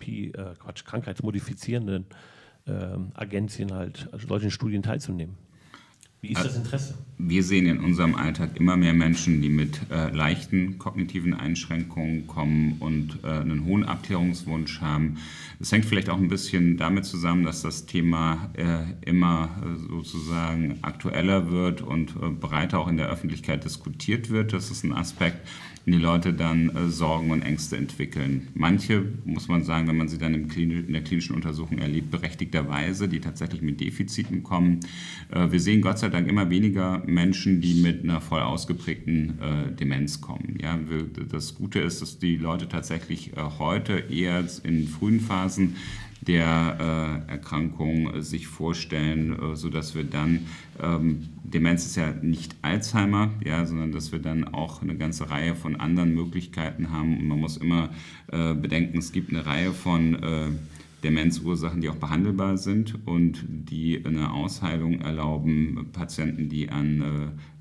Speaker 1: krankheitsmodifizierenden Agenzien halt, also solchen Studien teilzunehmen. Wie ist das Interesse?
Speaker 3: Wir sehen in unserem Alltag immer mehr Menschen, die mit leichten kognitiven Einschränkungen kommen und einen hohen Abklärungswunsch haben. Das hängt vielleicht auch ein bisschen damit zusammen, dass das Thema immer sozusagen aktueller wird und breiter auch in der Öffentlichkeit diskutiert wird. Das ist ein Aspekt, den die Leute dann Sorgen und Ängste entwickeln. Manche, muss man sagen, wenn man sie dann in der klinischen Untersuchung erlebt, berechtigterweise, die tatsächlich mit Defiziten kommen. Wir sehen Gott sei Dank immer weniger Menschen, die mit einer voll ausgeprägten Demenz kommen. Ja, das Gute ist, dass die Leute tatsächlich heute eher in frühen Phasen der Erkrankung sich vorstellen, sodass wir dann, Demenz ist ja nicht Alzheimer, ja, sondern dass wir dann auch eine ganze Reihe von anderen Möglichkeiten haben. Und man muss immer bedenken, es gibt eine Reihe von Demenzursachen, die auch behandelbar sind und die eine Ausheilung erlauben. Patienten, die an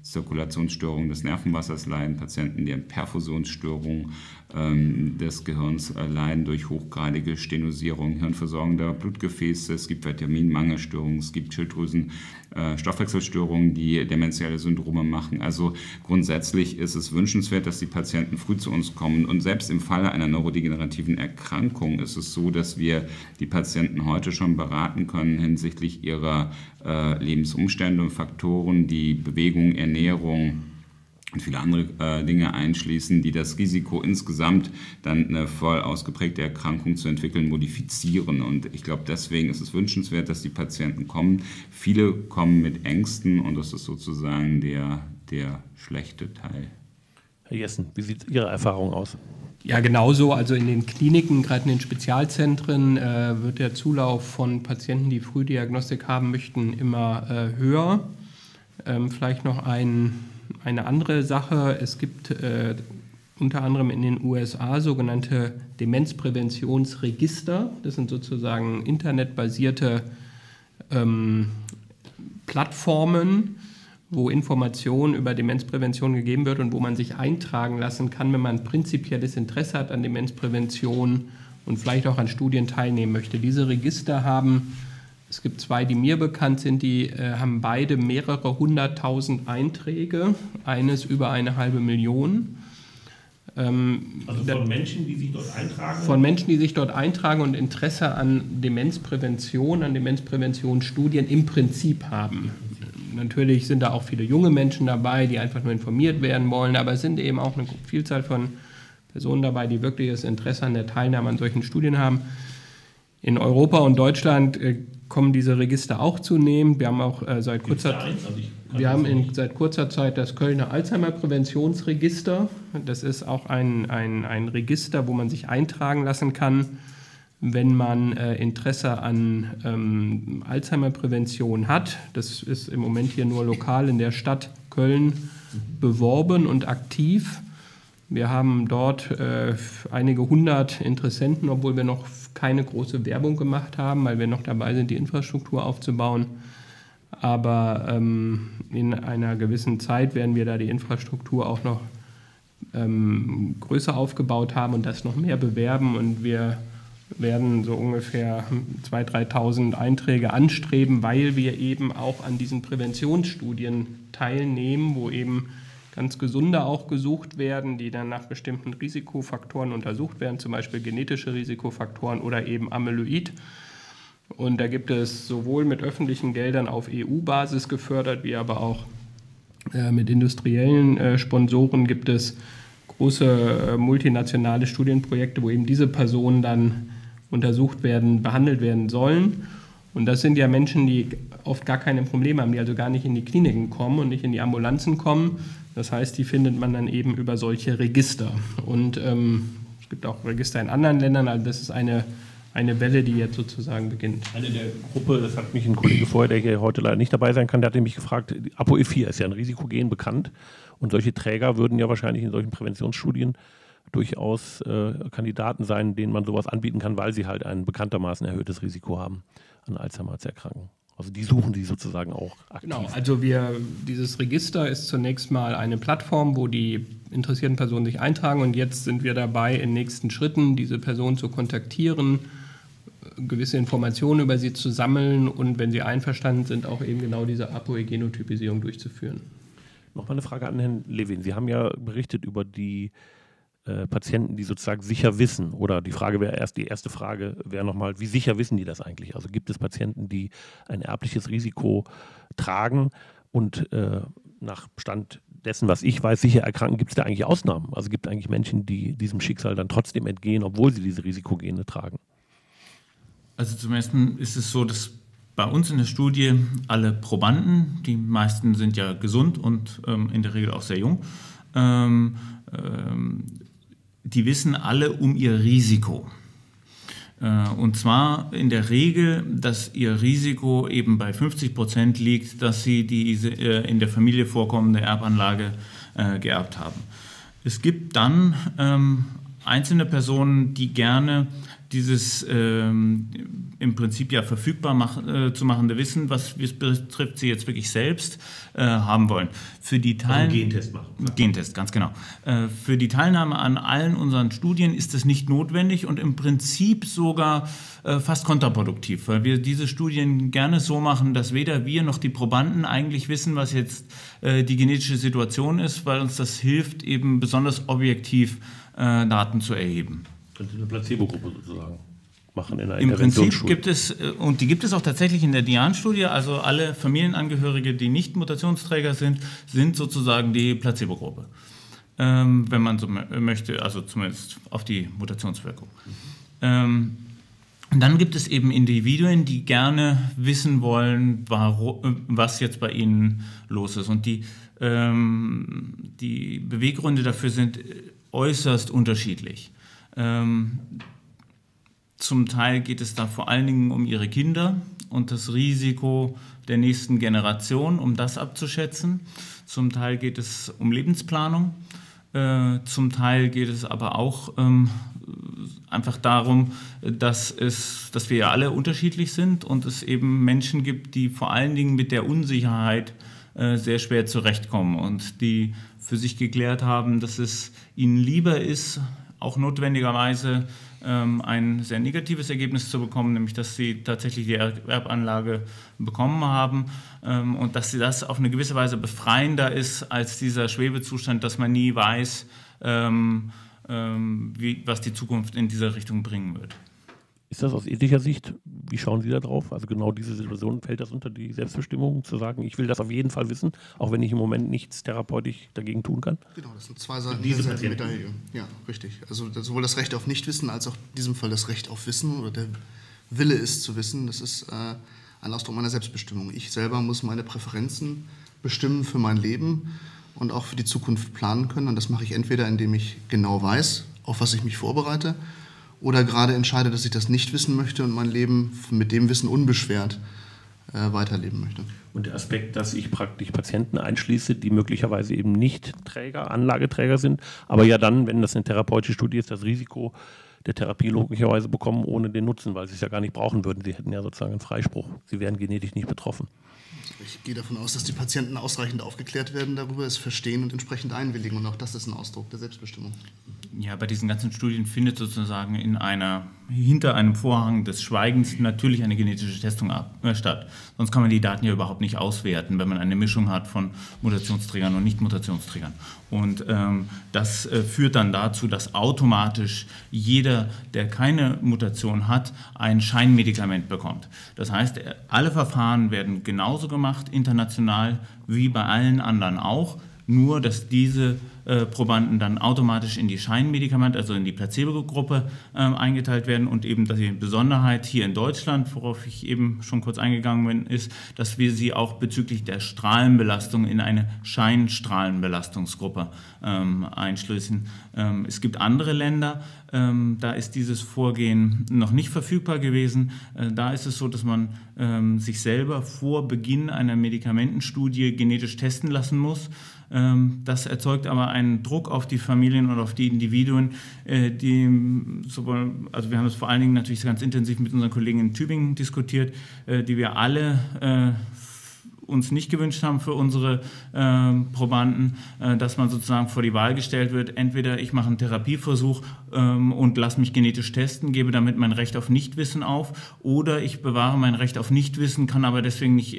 Speaker 3: Zirkulationsstörungen des Nervenwassers leiden, Patienten, die an Perfusionsstörungen des Gehirns leiden durch hochgradige Stenosierung, Hirnversorgung der Blutgefäße, es gibt Vitaminmangelstörungen, es gibt Stoffwechselstörungen, die dementielle Syndrome machen. Also grundsätzlich ist es wünschenswert, dass die Patienten früh zu uns kommen, und selbst im Falle einer neurodegenerativen Erkrankung ist es so, dass wir die Patienten heute schon beraten können hinsichtlich ihrer Lebensumstände und Faktoren, die Bewegung, Ernährung und viele andere Dinge einschließen, die das Risiko insgesamt dann eine voll ausgeprägte Erkrankung zu entwickeln modifizieren. Und ich glaube, deswegen ist es wünschenswert, dass die Patienten kommen. Viele kommen mit Ängsten, und das ist sozusagen der schlechte Teil.
Speaker 1: Herr Jessen, wie sieht Ihre Erfahrung aus?
Speaker 2: Ja, genauso. Also in den Kliniken, gerade in den Spezialzentren, wird der Zulauf von Patienten, die Frühdiagnostik haben möchten, immer höher. Vielleicht noch eine andere Sache. Es gibt unter anderem in den USA sogenannte Demenzpräventionsregister. Das sind sozusagen internetbasierte Plattformen, wo Informationen über Demenzprävention gegeben wird und wo man sich eintragen lassen kann, wenn man prinzipielles Interesse hat an Demenzprävention und vielleicht auch an Studien teilnehmen möchte. Diese Register haben, es gibt zwei, die mir bekannt sind, die haben beide mehrere 100.000 Einträge, eines über 1,5 Million.
Speaker 1: Also von Menschen, die sich dort eintragen?
Speaker 2: Von Menschen, die sich dort eintragen und Interesse an Demenzprävention, an Demenzpräventionsstudien im Prinzip haben. Natürlich sind da auch viele junge Menschen dabei, die einfach nur informiert werden wollen, aber es sind eben auch eine Vielzahl von Personen dabei, die wirkliches Interesse an der Teilnahme an solchen Studien haben. In Europa und Deutschland kommen diese Register auch zunehmend. Wir haben auch seit kurzer Zeit das Kölner Alzheimer-Präventionsregister. Das ist auch ein Register, wo man sich eintragen lassen kann, wenn man Interesse an Alzheimer-Prävention hat. Das ist im Moment hier nur lokal in der Stadt Köln beworben und aktiv. Wir haben dort einige 100 Interessenten, obwohl wir noch keine große Werbung gemacht haben, weil wir noch dabei sind, die Infrastruktur aufzubauen. Aber in einer gewissen Zeit werden wir da die Infrastruktur auch noch größer aufgebaut haben und das noch mehr bewerben. Und wir werden so ungefähr 2.000, 3.000 Einträge anstreben, weil wir eben auch an diesen Präventionsstudien teilnehmen, wo eben ganz Gesunde auch gesucht werden, die dann nach bestimmten Risikofaktoren untersucht werden, zum Beispiel genetische Risikofaktoren oder eben Amyloid. Und da gibt es sowohl mit öffentlichen Geldern auf EU-Basis gefördert, wie aber auch mit industriellen Sponsoren gibt es große multinationale Studienprojekte, wo eben diese Personen dann untersucht werden, behandelt werden sollen. Und das sind ja Menschen, die oft gar keine Probleme haben, die also gar nicht in die Kliniken kommen und nicht in die Ambulanzen kommen. Das heißt, die findet man dann eben über solche Register. Und es gibt auch Register in anderen Ländern, also das ist eine Welle, die jetzt sozusagen beginnt.
Speaker 1: Eine der Gruppe, das hat mich ein Kollege vorher, der hier heute leider nicht dabei sein kann, der hat mich gefragt, ApoE4 ist ja ein Risikogen bekannt und solche Träger würden ja wahrscheinlich in solchen Präventionsstudien durchaus Kandidaten sein, denen man sowas anbieten kann, weil sie halt ein bekanntermaßen erhöhtes Risiko haben, an Alzheimer zu erkranken. Also die suchen die sozusagen auch aktiv.
Speaker 2: Genau, also dieses Register ist zunächst mal eine Plattform, wo die interessierten Personen sich eintragen und jetzt sind wir dabei, in nächsten Schritten diese Personen zu kontaktieren, gewisse Informationen über sie zu sammeln und wenn sie einverstanden sind, auch eben genau diese ApoE-Genotypisierung durchzuführen.
Speaker 1: Nochmal eine Frage an Herrn Levin. Sie haben ja berichtet über die Patienten, die sozusagen sicher wissen, oder die erste Frage wäre nochmal, wie sicher wissen die das eigentlich? Also gibt es Patienten, die ein erbliches Risiko tragen und nach Stand dessen, was ich weiß, sicher erkranken, gibt es da eigentlich Ausnahmen? Also gibt es eigentlich Menschen, die diesem Schicksal dann trotzdem entgehen, obwohl sie diese Risikogene tragen?
Speaker 4: Also zum Ersten ist es so, dass bei uns in der Studie alle Probanden, die meisten sind ja gesund und in der Regel auch sehr jung, die wissen alle um ihr Risiko. Und zwar in der Regel, dass ihr Risiko eben bei 50% liegt, dass sie diese in der Familie vorkommende Erbanlage geerbt haben. Es gibt dann einzelne Personen, die gerne dieses im Prinzip ja verfügbar zu machende Wissen, was betrifft sie jetzt wirklich selbst, haben wollen. Für die
Speaker 1: Gentest machen.
Speaker 4: Gentest, ganz genau. Für die Teilnahme an allen unseren Studien ist es nicht notwendig und im Prinzip sogar fast kontraproduktiv, weil wir diese Studien gerne so machen, dass weder wir noch die Probanden eigentlich wissen, was jetzt die genetische Situation ist, weil uns das hilft, eben besonders objektiv Daten zu erheben.
Speaker 1: Könnte eine Placebo-Gruppe sozusagen machen in einer
Speaker 4: Im Prinzip
Speaker 1: Interventionsstudie.
Speaker 4: gibt es, und die gibt es auch tatsächlich in der DIAN-Studie, also alle Familienangehörige, die nicht Mutationsträger sind, sind sozusagen die Placebo-Gruppe. Wenn man so möchte, also zumindest auf die Mutationswirkung. Dann gibt es eben Individuen, die gerne wissen wollen, was jetzt bei ihnen los ist. Und die Beweggründe dafür sind äußerst unterschiedlich. Zum Teil geht es da vor allen Dingen um ihre Kinder und das Risiko der nächsten Generation, um das abzuschätzen. Zum Teil geht es um Lebensplanung. Zum Teil geht es aber auch einfach darum, dass wir ja alle unterschiedlich sind und es eben Menschen gibt, die vor allen Dingen mit der Unsicherheit sehr schwer zurechtkommen und die für sich geklärt haben, dass es ihnen lieber ist, auch notwendigerweise ein sehr negatives Ergebnis zu bekommen, nämlich dass sie tatsächlich die Erbanlage bekommen haben und dass sie das auf eine gewisse Weise befreiender ist als dieser Schwebezustand, dass man nie weiß, was die Zukunft in dieser Richtung bringen wird.
Speaker 1: Ist das aus ethischer Sicht, wie schauen Sie da drauf? Also genau diese Situation, fällt das unter die Selbstbestimmung, zu sagen, ich will das auf jeden Fall wissen, auch wenn ich im Moment nichts therapeutisch dagegen tun kann?
Speaker 5: Genau, das sind zwei Seiten der Medaille. Ja, richtig. Also sowohl das Recht auf Nichtwissen als auch in diesem Fall das Recht auf Wissen oder der Wille ist zu wissen, das ist ein Ausdruck meiner Selbstbestimmung. Ich selber muss meine Präferenzen bestimmen für mein Leben und auch für die Zukunft planen können. Und das mache ich entweder, indem ich genau weiß, auf was ich mich vorbereite, oder gerade entscheide, dass ich das nicht wissen möchte und mein Leben mit dem Wissen unbeschwert weiterleben möchte.
Speaker 1: Und der Aspekt, dass ich praktisch Patienten einschließe, die möglicherweise eben nicht Anlageträger sind, aber ja dann, wenn das eine therapeutische Studie ist, das Risiko der Therapie logischerweise bekommen ohne den Nutzen, weil sie es ja gar nicht brauchen würden. Sie hätten ja sozusagen einen Freispruch. Sie wären genetisch nicht betroffen.
Speaker 5: Ich gehe davon aus, dass die Patienten ausreichend aufgeklärt werden darüber, es verstehen und entsprechend einwilligen. Und auch das ist ein Ausdruck der Selbstbestimmung.
Speaker 4: Ja, bei diesen ganzen Studien findet sozusagen hinter einem Vorhang des Schweigens natürlich eine genetische Testung statt. Sonst kann man die Daten ja überhaupt nicht auswerten, wenn man eine Mischung hat von Mutationsträgern und Nicht-Mutationsträgern. Und das führt dann dazu, dass automatisch jeder, der keine Mutation hat, ein Scheinmedikament bekommt. Das heißt, alle Verfahren werden genauso gemacht, international wie bei allen anderen auch, nur dass diese Probanden dann automatisch in die Scheinmedikament, also in die Placebo-Gruppe eingeteilt werden und eben die Besonderheit hier in Deutschland, worauf ich eben schon kurz eingegangen bin, ist, dass wir sie auch bezüglich der Strahlenbelastung in eine Scheinstrahlenbelastungsgruppe einschließen. Es gibt andere Länder, da ist dieses Vorgehen noch nicht verfügbar gewesen. Da ist es so, dass man sich selber vor Beginn einer Medikamentenstudie genetisch testen lassen muss. Das erzeugt aber einen Druck auf die Familien und auf die Individuen, also wir haben das vor allen Dingen natürlich ganz intensiv mit unseren Kollegen in Tübingen diskutiert, die wir alle uns nicht gewünscht haben für unsere Probanden, dass man sozusagen vor die Wahl gestellt wird, entweder ich mache einen Therapieversuch und lasse mich genetisch testen, gebe damit mein Recht auf Nichtwissen auf, oder ich bewahre mein Recht auf Nichtwissen, kann aber deswegen nicht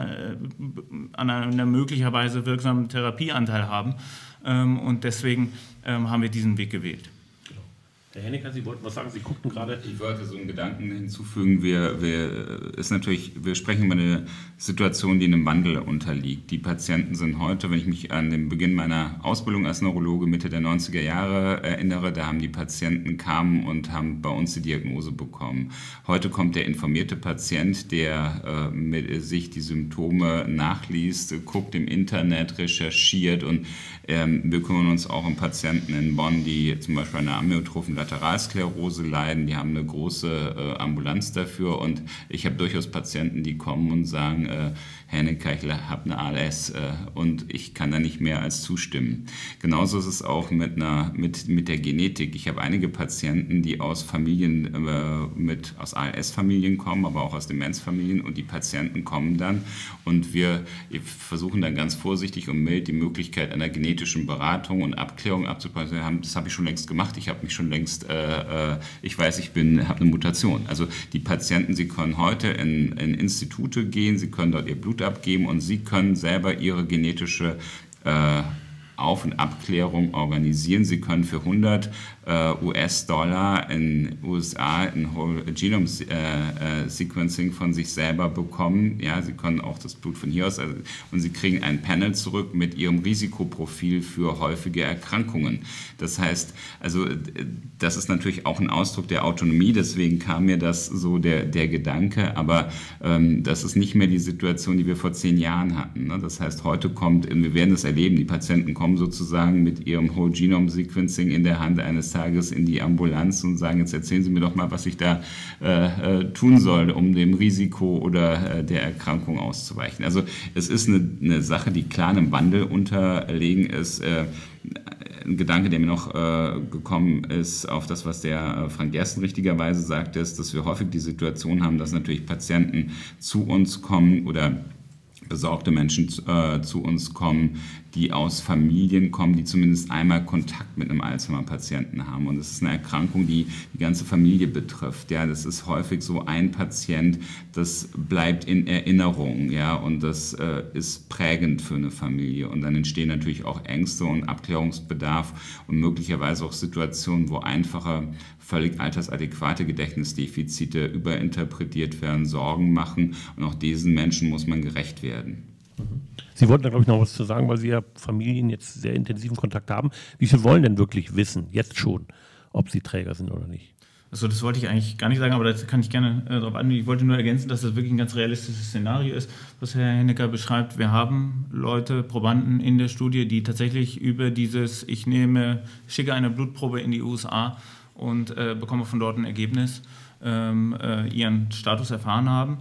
Speaker 4: an einer möglicherweise wirksamen Therapieanteil haben und deswegen haben wir diesen Weg gewählt.
Speaker 1: Herr Henniker, Sie wollten was sagen, Sie guckten gerade.
Speaker 3: Ich wollte so einen Gedanken hinzufügen. Wir sprechen über eine Situation, die einem Wandel unterliegt. Die Patienten sind heute, wenn ich mich an den Beginn meiner Ausbildung als Neurologe Mitte der 90er Jahre erinnere, da haben die Patienten kamen und haben bei uns die Diagnose bekommen. Heute kommt der informierte Patient, der sich die Symptome nachliest, guckt im Internet, recherchiert und wir kümmern uns auch um Patienten in Bonn, die zum Beispiel eine amyotrophen Lateralsklerose leiden, die haben eine große Ambulanz dafür und ich habe durchaus Patienten, die kommen und sagen, Herr Hennecker, ich habe eine ALS und ich kann da nicht mehr als zustimmen. Genauso ist es auch mit der Genetik. Ich habe einige Patienten, die aus Familien aus ALS-Familien kommen, aber auch aus Demenzfamilien und die Patienten kommen dann und wir versuchen dann ganz vorsichtig und mild die Möglichkeit einer genetischen Beratung und Abklärung abzupassen. Das habe ich schon längst gemacht. Ich habe mich schon längst, ich weiß, ich habe eine Mutation. Also die Patienten, sie können heute in Institute gehen, sie können dort ihr Blut abgeben und sie können selber ihre genetische Auf- und Abklärung organisieren. Sie können für 100 US-Dollar in USA ein Whole Genome Sequencing von sich selber bekommen. Ja, Sie können auch das Blut von hier aus und Sie kriegen ein Panel zurück mit Ihrem Risikoprofil für häufige Erkrankungen. Das heißt, also das ist natürlich auch ein Ausdruck der Autonomie, deswegen kam mir das so der Gedanke, aber das ist nicht mehr die Situation, die wir vor 10 Jahren hatten. Ne? Das heißt, heute wir werden es erleben, die Patienten kommen sozusagen mit ihrem Whole Genome Sequencing in der Hand eines Tages in die Ambulanz und sagen, jetzt erzählen Sie mir doch mal, was ich da tun soll, um dem Risiko oder der Erkrankung auszuweichen. Also es ist eine Sache, die klar einem Wandel unterlegen ist. Ein Gedanke, der mir noch gekommen ist auf das, was der Frank Gersten richtigerweise sagte, ist, dass wir häufig die Situation haben, dass natürlich Patienten zu uns kommen oder besorgte Menschen zu uns kommen, die aus Familien kommen, die zumindest einmal Kontakt mit einem Alzheimer-Patienten haben. Und das ist eine Erkrankung, die die ganze Familie betrifft. Ja, das ist häufig so ein Patient, das bleibt in Erinnerung, ja, und das ist prägend für eine Familie. Und dann entstehen natürlich auch Ängste und Abklärungsbedarf und möglicherweise auch Situationen, wo einfache, völlig altersadäquate Gedächtnisdefizite überinterpretiert werden, Sorgen machen. Und auch diesen Menschen muss man gerecht werden.
Speaker 1: Sie wollten da, glaube ich, noch was zu sagen, weil Sie ja Familien jetzt sehr intensiven Kontakt haben. Wie viele wollen denn wirklich wissen, jetzt schon, ob sie Träger sind oder nicht?
Speaker 4: Also das wollte ich eigentlich gar nicht sagen, aber da kann ich gerne darauf antworten. Ich wollte nur ergänzen, dass das wirklich ein ganz realistisches Szenario ist, was Herr Hennecker beschreibt. Wir haben Leute, Probanden in der Studie, die tatsächlich über dieses, schicke eine Blutprobe in die USA und bekomme von dort ein Ergebnis, ihren Status erfahren haben.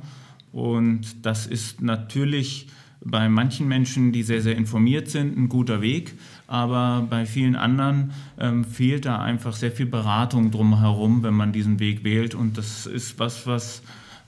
Speaker 4: Und das ist natürlich bei manchen Menschen, die sehr, sehr informiert sind, ein guter Weg, aber bei vielen anderen fehlt da einfach sehr viel Beratung drumherum, wenn man diesen Weg wählt. Und das ist was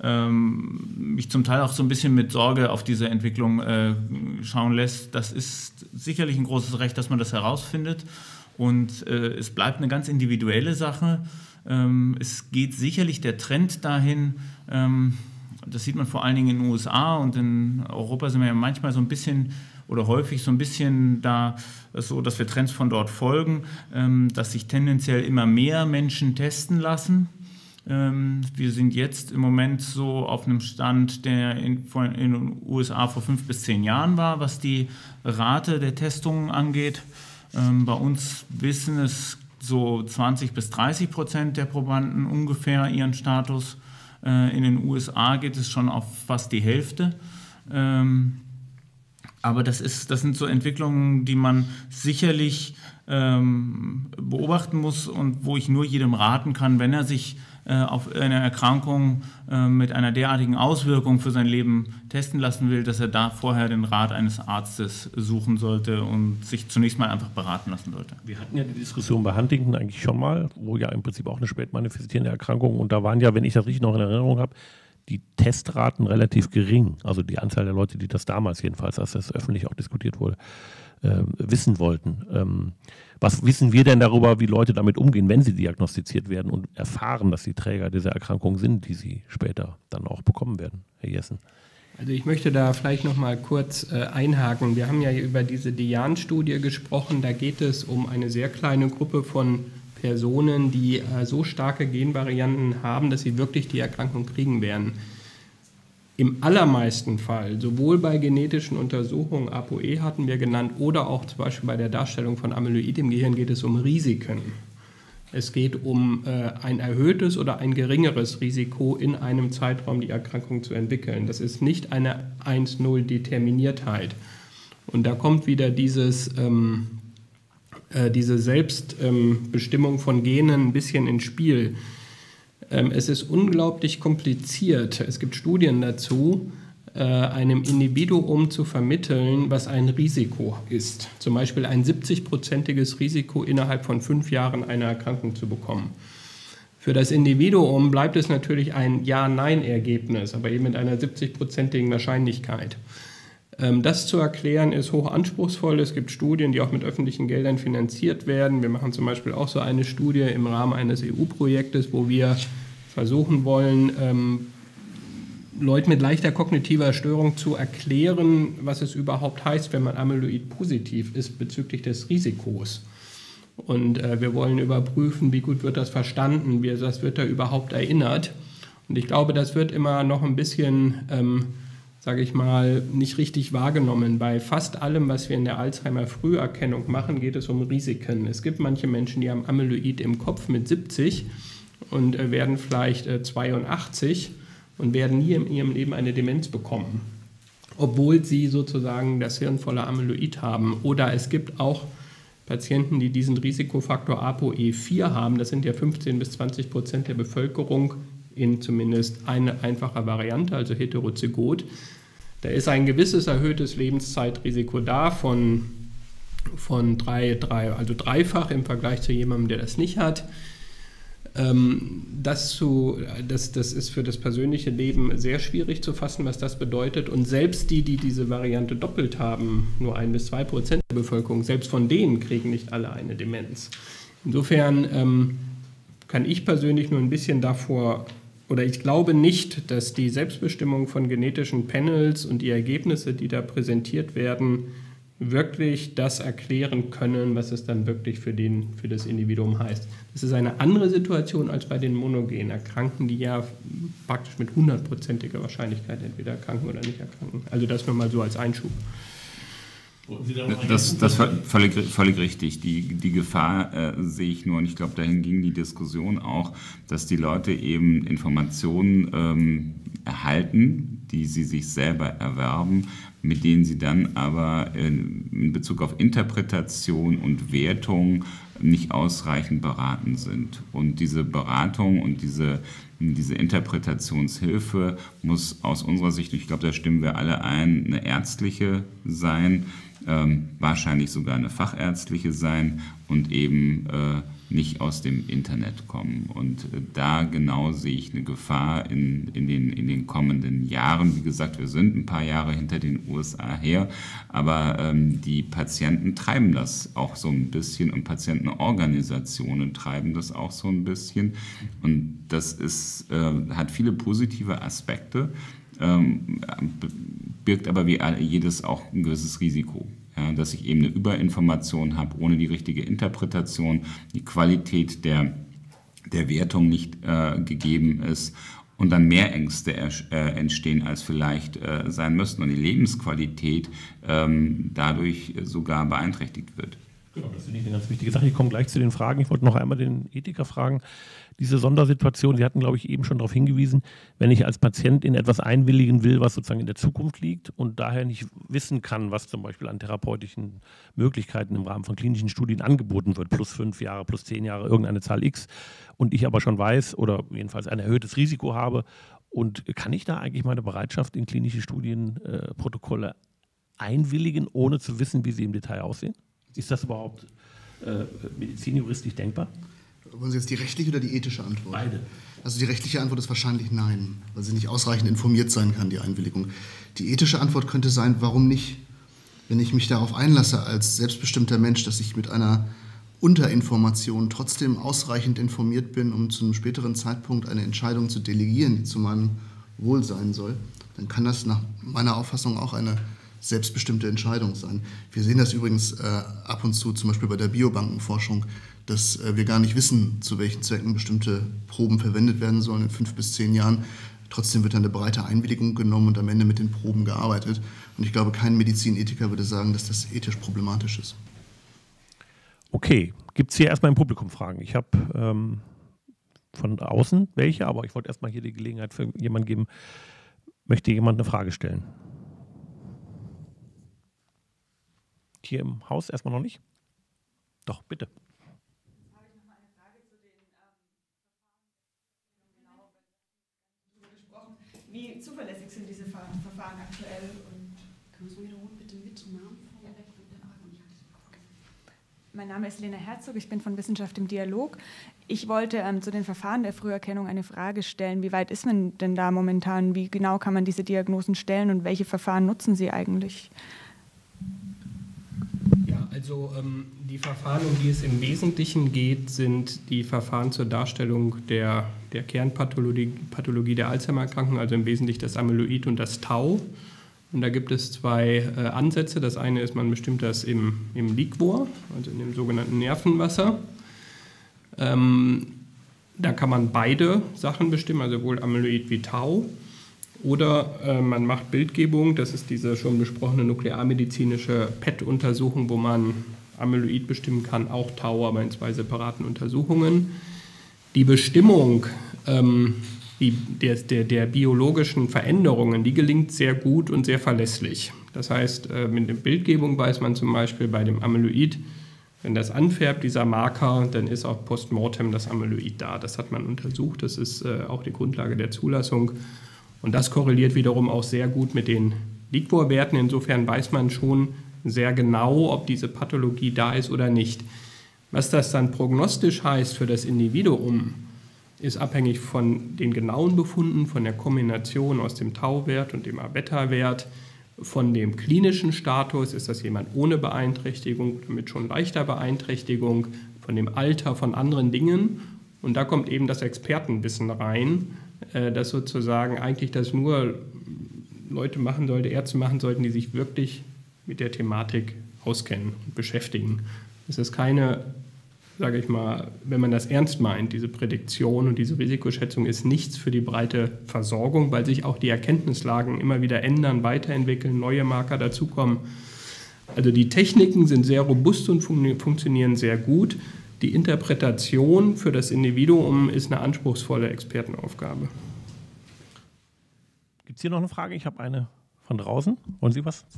Speaker 4: mich zum Teil auch so ein bisschen mit Sorge auf diese Entwicklung schauen lässt. Das ist sicherlich ein großes Recht, dass man das herausfindet. Und es bleibt eine ganz individuelle Sache. Es geht sicherlich der Trend dahin, das sieht man vor allen Dingen in den USA und in Europa sind wir ja manchmal so ein bisschen oder häufig so ein bisschen da, so dass wir Trends von dort folgen, dass sich tendenziell immer mehr Menschen testen lassen. Wir sind jetzt im Moment so auf einem Stand, der in den USA vor 5 bis 10 Jahren war, was die Rate der Testungen angeht. Bei uns wissen es so 20% bis 30% der Probanden ungefähr ihren Status. In den USA geht es schon auf fast die Hälfte. Aber das sind so Entwicklungen, die man sicherlich beobachten muss und wo ich nur jedem raten kann, wenn er sich auf eine Erkrankung mit einer derartigen Auswirkung für sein Leben testen lassen will, dass er da vorher den Rat eines Arztes suchen sollte und sich zunächst mal einfach beraten lassen sollte.
Speaker 1: Wir hatten ja die Diskussion bei Huntington eigentlich schon mal, wo ja im Prinzip auch eine spät manifestierende Erkrankung und da waren ja, wenn ich das richtig noch in Erinnerung habe, die Testraten relativ gering. Also die Anzahl der Leute, die das damals jedenfalls, als das öffentlich auch diskutiert wurde, wissen wollten. Was wissen wir denn darüber, wie Leute damit umgehen, wenn sie diagnostiziert werden und erfahren, dass sie Träger dieser Erkrankung sind, die sie später dann auch bekommen werden, Herr Jessen?
Speaker 2: Also ich möchte da vielleicht noch mal kurz einhaken. Wir haben ja über diese DIAN-Studie gesprochen. Da geht es um eine sehr kleine Gruppe von Personen, die so starke Genvarianten haben, dass sie wirklich die Erkrankung kriegen werden. Im allermeisten Fall, sowohl bei genetischen Untersuchungen, ApoE hatten wir genannt, oder auch zum Beispiel bei der Darstellung von Amyloid im Gehirn geht es um Risiken. Es geht um ein erhöhtes oder ein geringeres Risiko, in einem Zeitraum die Erkrankung zu entwickeln. Das ist nicht eine 1-0-Determiniertheit. Und da kommt wieder dieses diese Selbstbestimmung von Genen ein bisschen ins Spiel. Es ist unglaublich kompliziert. Es gibt Studien dazu, einem Individuum zu vermitteln, was ein Risiko ist. Zum Beispiel ein 70-prozentiges Risiko, innerhalb von 5 Jahren eine Erkrankung zu bekommen. Für das Individuum bleibt es natürlich ein Ja-Nein-Ergebnis, aber eben mit einer 70-prozentigen Wahrscheinlichkeit. Das zu erklären ist hoch anspruchsvoll. Es gibt Studien, die auch mit öffentlichen Geldern finanziert werden. Wir machen zum Beispiel auch so eine Studie im Rahmen eines EU-Projektes, wo wir versuchen wollen, Leuten mit leichter kognitiver Störung zu erklären, was es überhaupt heißt, wenn man amyloid-positiv ist bezüglich des Risikos. Und wir wollen überprüfen, wie gut wird das verstanden, wie das wird da überhaupt erinnert. Und ich glaube, das wird immer noch ein bisschen, sage ich mal, nicht richtig wahrgenommen. Bei fast allem, was wir in der Alzheimer-Früherkennung machen, geht es um Risiken. Es gibt manche Menschen, die haben Amyloid im Kopf mit 70 und werden vielleicht 82 und werden nie in ihrem Leben eine Demenz bekommen, obwohl sie sozusagen das Hirn voller Amyloid haben. Oder es gibt auch Patienten, die diesen Risikofaktor ApoE4 haben. Das sind ja 15-20% der Bevölkerung in zumindest eine einfache Variante, also heterozygot. Da ist ein gewisses erhöhtes Lebenszeitrisiko da von dreifach im Vergleich zu jemandem, der das nicht hat. Das ist für das persönliche Leben sehr schwierig zu fassen, was das bedeutet. Und selbst die diese Variante doppelt haben, nur 1-2% der Bevölkerung, selbst von denen kriegen nicht alle eine Demenz. Insofern kann ich persönlich nur ein bisschen davor, oder ich glaube nicht, dass die Selbstbestimmung von genetischen Panels und die Ergebnisse, die da präsentiert werden, wirklich das erklären können, was es dann wirklich für das Individuum heißt. Das ist eine andere Situation als bei den monogen Erkrankten, die ja praktisch mit 100%iger Wahrscheinlichkeit entweder erkranken oder nicht erkranken. Also das nur mal so als Einschub.
Speaker 3: Das völlig richtig. Die Gefahr sehe ich nur, und ich glaube, dahin ging die Diskussion auch, dass die Leute eben Informationen erhalten, die sie sich selber erwerben, mit denen sie dann aber in Bezug auf Interpretation und Wertung nicht ausreichend beraten sind. Und diese Beratung und diese Interpretationshilfe muss aus unserer Sicht, ich glaube, da stimmen wir alle ein, eine ärztliche sein, wahrscheinlich sogar eine fachärztliche sein und eben nicht aus dem Internet kommen. Und da genau sehe ich eine Gefahr in den kommenden Jahren. Wie gesagt, wir sind ein paar Jahre hinter den USA her, aber die Patienten treiben das auch so ein bisschen und Patientenorganisationen treiben das auch so ein bisschen. Und das hat viele positive Aspekte, birgt aber wie jedes auch ein gewisses Risiko. Ja, dass ich eben eine Überinformation habe, ohne die richtige Interpretation, die Qualität der Wertung nicht gegeben ist und dann mehr Ängste entstehen, als vielleicht sein müssten und die Lebensqualität dadurch sogar beeinträchtigt wird.
Speaker 1: Genau, das finde ich eine ganz wichtige Sache. Ich komme gleich zu den Fragen. Ich wollte noch einmal den Ethiker fragen. Diese Sondersituation, Sie hatten, glaube ich, eben schon darauf hingewiesen, wenn ich als Patient in etwas einwilligen will, was sozusagen in der Zukunft liegt und daher nicht wissen kann, was zum Beispiel an therapeutischen Möglichkeiten im Rahmen von klinischen Studien angeboten wird, plus 5 Jahre, plus 10 Jahre, irgendeine Zahl X, und ich aber schon weiß oder jedenfalls ein erhöhtes Risiko habe, und kann ich da eigentlich meine Bereitschaft in klinische Studienprotokolle einwilligen, ohne zu wissen, wie sie im Detail aussehen? Ist das überhaupt medizinjuristisch denkbar?
Speaker 5: Wollen Sie jetzt die rechtliche oder die ethische Antwort?
Speaker 1: Beide.
Speaker 5: Also die rechtliche Antwort ist wahrscheinlich nein, weil sie nicht ausreichend informiert sein kann, die Einwilligung. Die ethische Antwort könnte sein, warum nicht, wenn ich mich darauf einlasse als selbstbestimmter Mensch, dass ich mit einer Unterinformation trotzdem ausreichend informiert bin, um zu einem späteren Zeitpunkt eine Entscheidung zu delegieren, die zu meinem Wohl sein soll, dann kann das nach meiner Auffassung auch eine selbstbestimmte Entscheidung sein. Wir sehen das übrigens ab und zu, zum Beispiel bei der Biobankenforschung, dass wir gar nicht wissen, zu welchen Zwecken bestimmte Proben verwendet werden sollen in 5 bis 10 Jahren. Trotzdem wird dann eine breite Einwilligung genommen und am Ende mit den Proben gearbeitet. Und ich glaube, kein Medizinethiker würde sagen, dass das ethisch problematisch ist.
Speaker 1: Okay, gibt es hier erstmal im Publikum Fragen? Ich habe von außen welche, aber ich wollte erstmal hier die Gelegenheit für jemanden geben. Möchte jemand eine Frage stellen? Hier im Haus erstmal noch nicht? Doch, bitte.
Speaker 6: Wie zuverlässig sind diese Verfahren aktuell? Und können Sie wiederholen, bitte mit Namen? Mein Name ist Lena Herzog, ich bin von Wissenschaft im Dialog. Ich wollte zu den Verfahren der Früherkennung eine Frage stellen. Wie weit ist man denn da momentan? Wie genau kann man diese Diagnosen stellen und welche Verfahren nutzen Sie eigentlich?
Speaker 2: Ja, also die Verfahren, um die es im Wesentlichen geht, sind die Verfahren zur Darstellung der Kernpathologie der Alzheimer-Erkrankung, also im Wesentlichen das Amyloid und das Tau. Und da gibt es zwei Ansätze. Das eine ist, man bestimmt das im Liquor, also in dem sogenannten Nervenwasser. Da kann man beide Sachen bestimmen, also sowohl Amyloid wie Tau. Oder man macht Bildgebung, das ist diese schon besprochene nuklearmedizinische PET-Untersuchung, wo man Amyloid bestimmen kann, auch Tau, aber in 2 separaten Untersuchungen. Die Bestimmung der biologischen Veränderungen, die gelingt sehr gut und sehr verlässlich. Das heißt, mit der Bildgebung weiß man zum Beispiel bei dem Amyloid, wenn das anfärbt, dieser Marker, dann ist auch postmortem das Amyloid da. Das hat man untersucht, das ist auch die Grundlage der Zulassung. Und das korreliert wiederum auch sehr gut mit den Liquorwerten. Insofern weiß man schon sehr genau, ob diese Pathologie da ist oder nicht. Was das dann prognostisch heißt für das Individuum, ist abhängig von den genauen Befunden, von der Kombination aus dem Tau-Wert und dem A-Beta-Wert, von dem klinischen Status, ist das jemand ohne Beeinträchtigung, mit schon leichter Beeinträchtigung, von dem Alter, von anderen Dingen. Und da kommt eben das Expertenwissen rein, dass sozusagen eigentlich das nur Leute machen sollten, Ärzte machen sollten, die sich wirklich mit der Thematik auskennen und beschäftigen. Es ist keine, sage ich mal, wenn man das ernst meint, diese Prädiktion und diese Risikoschätzung ist nichts für die breite Versorgung, weil sich auch die Erkenntnislagen immer wieder ändern, weiterentwickeln, neue Marker dazukommen. Also die Techniken sind sehr robust und funktionieren sehr gut. Die Interpretation für das Individuum ist eine anspruchsvolle Expertenaufgabe.
Speaker 1: Gibt es hier noch eine Frage? Ich habe eine von draußen. Wollen Sie was?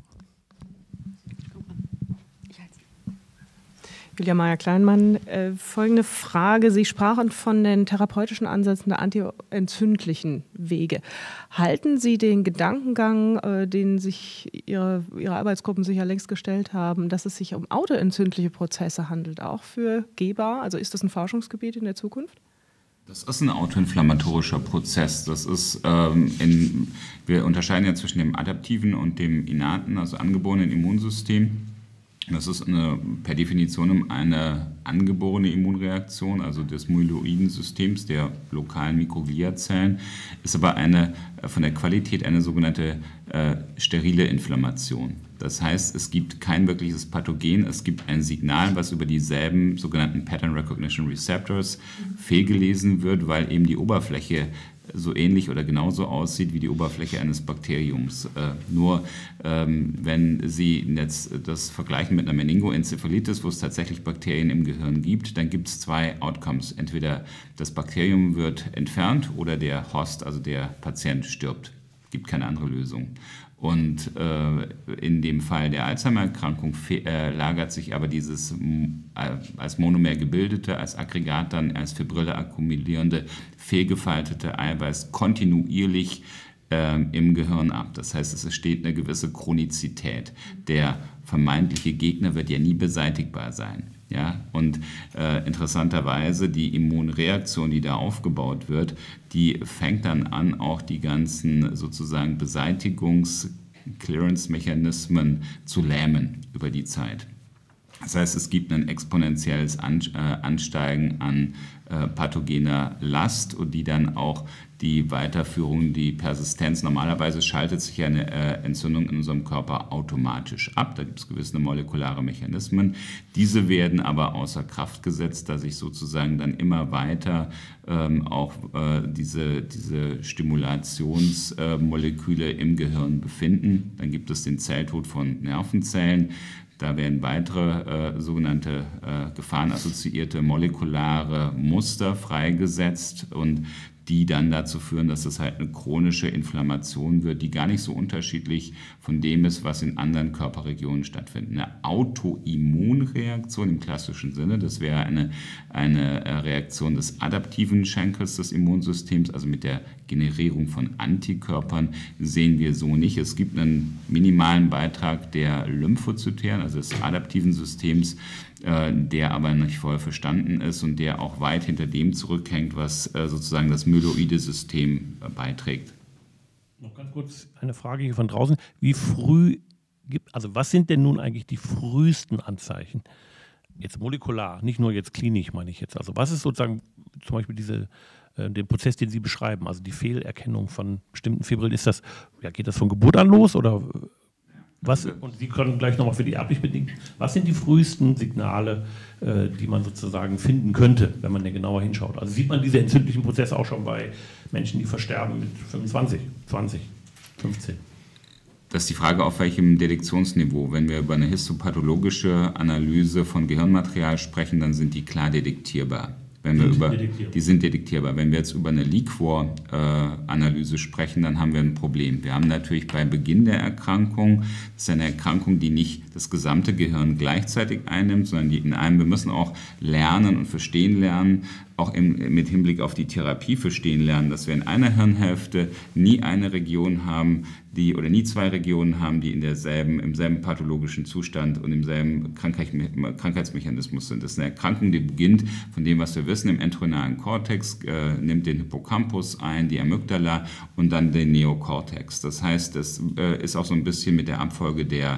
Speaker 7: Julia Meyer-Kleinmann, folgende Frage. Sie sprachen von den therapeutischen Ansätzen der antientzündlichen Wege. Halten Sie den Gedankengang, den sich Ihre Arbeitsgruppen sicher längst gestellt haben, dass es sich um autoentzündliche Prozesse handelt, auch für gehbar? Also ist das ein Forschungsgebiet in der Zukunft?
Speaker 3: Das ist ein autoinflammatorischer Prozess. Das ist, wir unterscheiden ja zwischen dem adaptiven und dem innaten, also angeborenen Immunsystem. Das ist per Definition eine angeborene Immunreaktion, also des myeloiden Systems, der lokalen Mikrogliazellen, ist aber von der Qualität eine sogenannte sterile Inflammation. Das heißt, es gibt kein wirkliches Pathogen, es gibt ein Signal, was über dieselben sogenannten Pattern Recognition Receptors fehlgelesen wird, weil eben die Oberfläche so ähnlich oder genauso aussieht wie die Oberfläche eines Bakteriums. Wenn Sie jetzt das vergleichen mit einer Meningoenzephalitis, wo es tatsächlich Bakterien im Gehirn gibt, dann gibt es 2 Outcomes. Entweder das Bakterium wird entfernt oder der Host, also der Patient, stirbt. Es gibt keine andere Lösung. Und in dem Fall der Alzheimer-Erkrankung lagert sich aber dieses als Monomer gebildete, als Aggregat dann als Fibrille akkumulierende, fehlgefaltete Eiweiß kontinuierlich im Gehirn ab. Das heißt, es entsteht eine gewisse Chronizität. Der vermeintliche Gegner wird ja nie beseitigbar sein. Ja? Und interessanterweise die Immunreaktion, die da aufgebaut wird, die fängt dann an, auch die ganzen sozusagen Clearance-Mechanismen zu lähmen über die Zeit. Das heißt, es gibt ein exponentielles Ansteigen an pathogener Last und die dann auch die Weiterführung, die Persistenz. Normalerweise schaltet sich ja eine Entzündung in unserem Körper automatisch ab. Da gibt es gewisse molekulare Mechanismen. Diese werden aber außer Kraft gesetzt, da sich sozusagen dann immer weiter auch diese Stimulationsmoleküle im Gehirn befinden. Dann gibt es den Zelltod von Nervenzellen. Da werden weitere sogenannte gefahrenassoziierte molekulare Muster freigesetzt und die dann dazu führen, dass es halt eine chronische Inflammation wird, die gar nicht so unterschiedlich von dem ist, was in anderen Körperregionen stattfindet. Eine Autoimmunreaktion im klassischen Sinne, das wäre eine Reaktion des adaptiven Schenkels des Immunsystems, also mit der Generierung von Antikörpern, sehen wir so nicht. Es gibt einen minimalen Beitrag der Lymphozytären, also des adaptiven Systems, der aber nicht voll verstanden ist und der auch weit hinter dem zurückhängt, was sozusagen das myeloide System beiträgt.
Speaker 1: Noch ganz kurz eine Frage hier von draußen. Wie früh was sind denn nun eigentlich die frühesten Anzeichen? Jetzt molekular, nicht nur jetzt klinisch, meine ich jetzt. Also was ist sozusagen zum Beispiel den Prozess, den Sie beschreiben, also die Fehlerkennung von bestimmten Fibrillen, geht das von Geburt an los oder was? Und Sie können gleich nochmal für die erblich bedingten. Was sind die frühesten Signale, die man sozusagen finden könnte, wenn man da genauer hinschaut? Also sieht man diese entzündlichen Prozesse auch schon bei Menschen, die versterben mit 25, 20, 15?
Speaker 3: Das ist die Frage, auf welchem Detektionsniveau. Wenn wir über eine histopathologische Analyse von Gehirnmaterial sprechen, dann sind die klar detektierbar. Die sind detektierbar. Wenn wir jetzt über eine Liquor-Analyse sprechen, dann haben wir ein Problem. Wir haben natürlich bei Beginn der Erkrankung, das ist eine Erkrankung, die nicht das gesamte Gehirn gleichzeitig einnimmt, sondern wir müssen auch lernen und verstehen lernen, auch mit Hinblick auf die Therapie verstehen lernen, dass wir in einer Hirnhälfte nie eine Region haben, nie zwei Regionen haben, die im selben pathologischen Zustand und im selben Krankheitsmechanismus sind. Das ist eine Erkrankung, die beginnt von dem, was wir wissen, im entorhinalen Kortex, nimmt den Hippocampus ein, die Amygdala und dann den Neokortex. Das heißt, das ist auch so ein bisschen mit der Abfolge der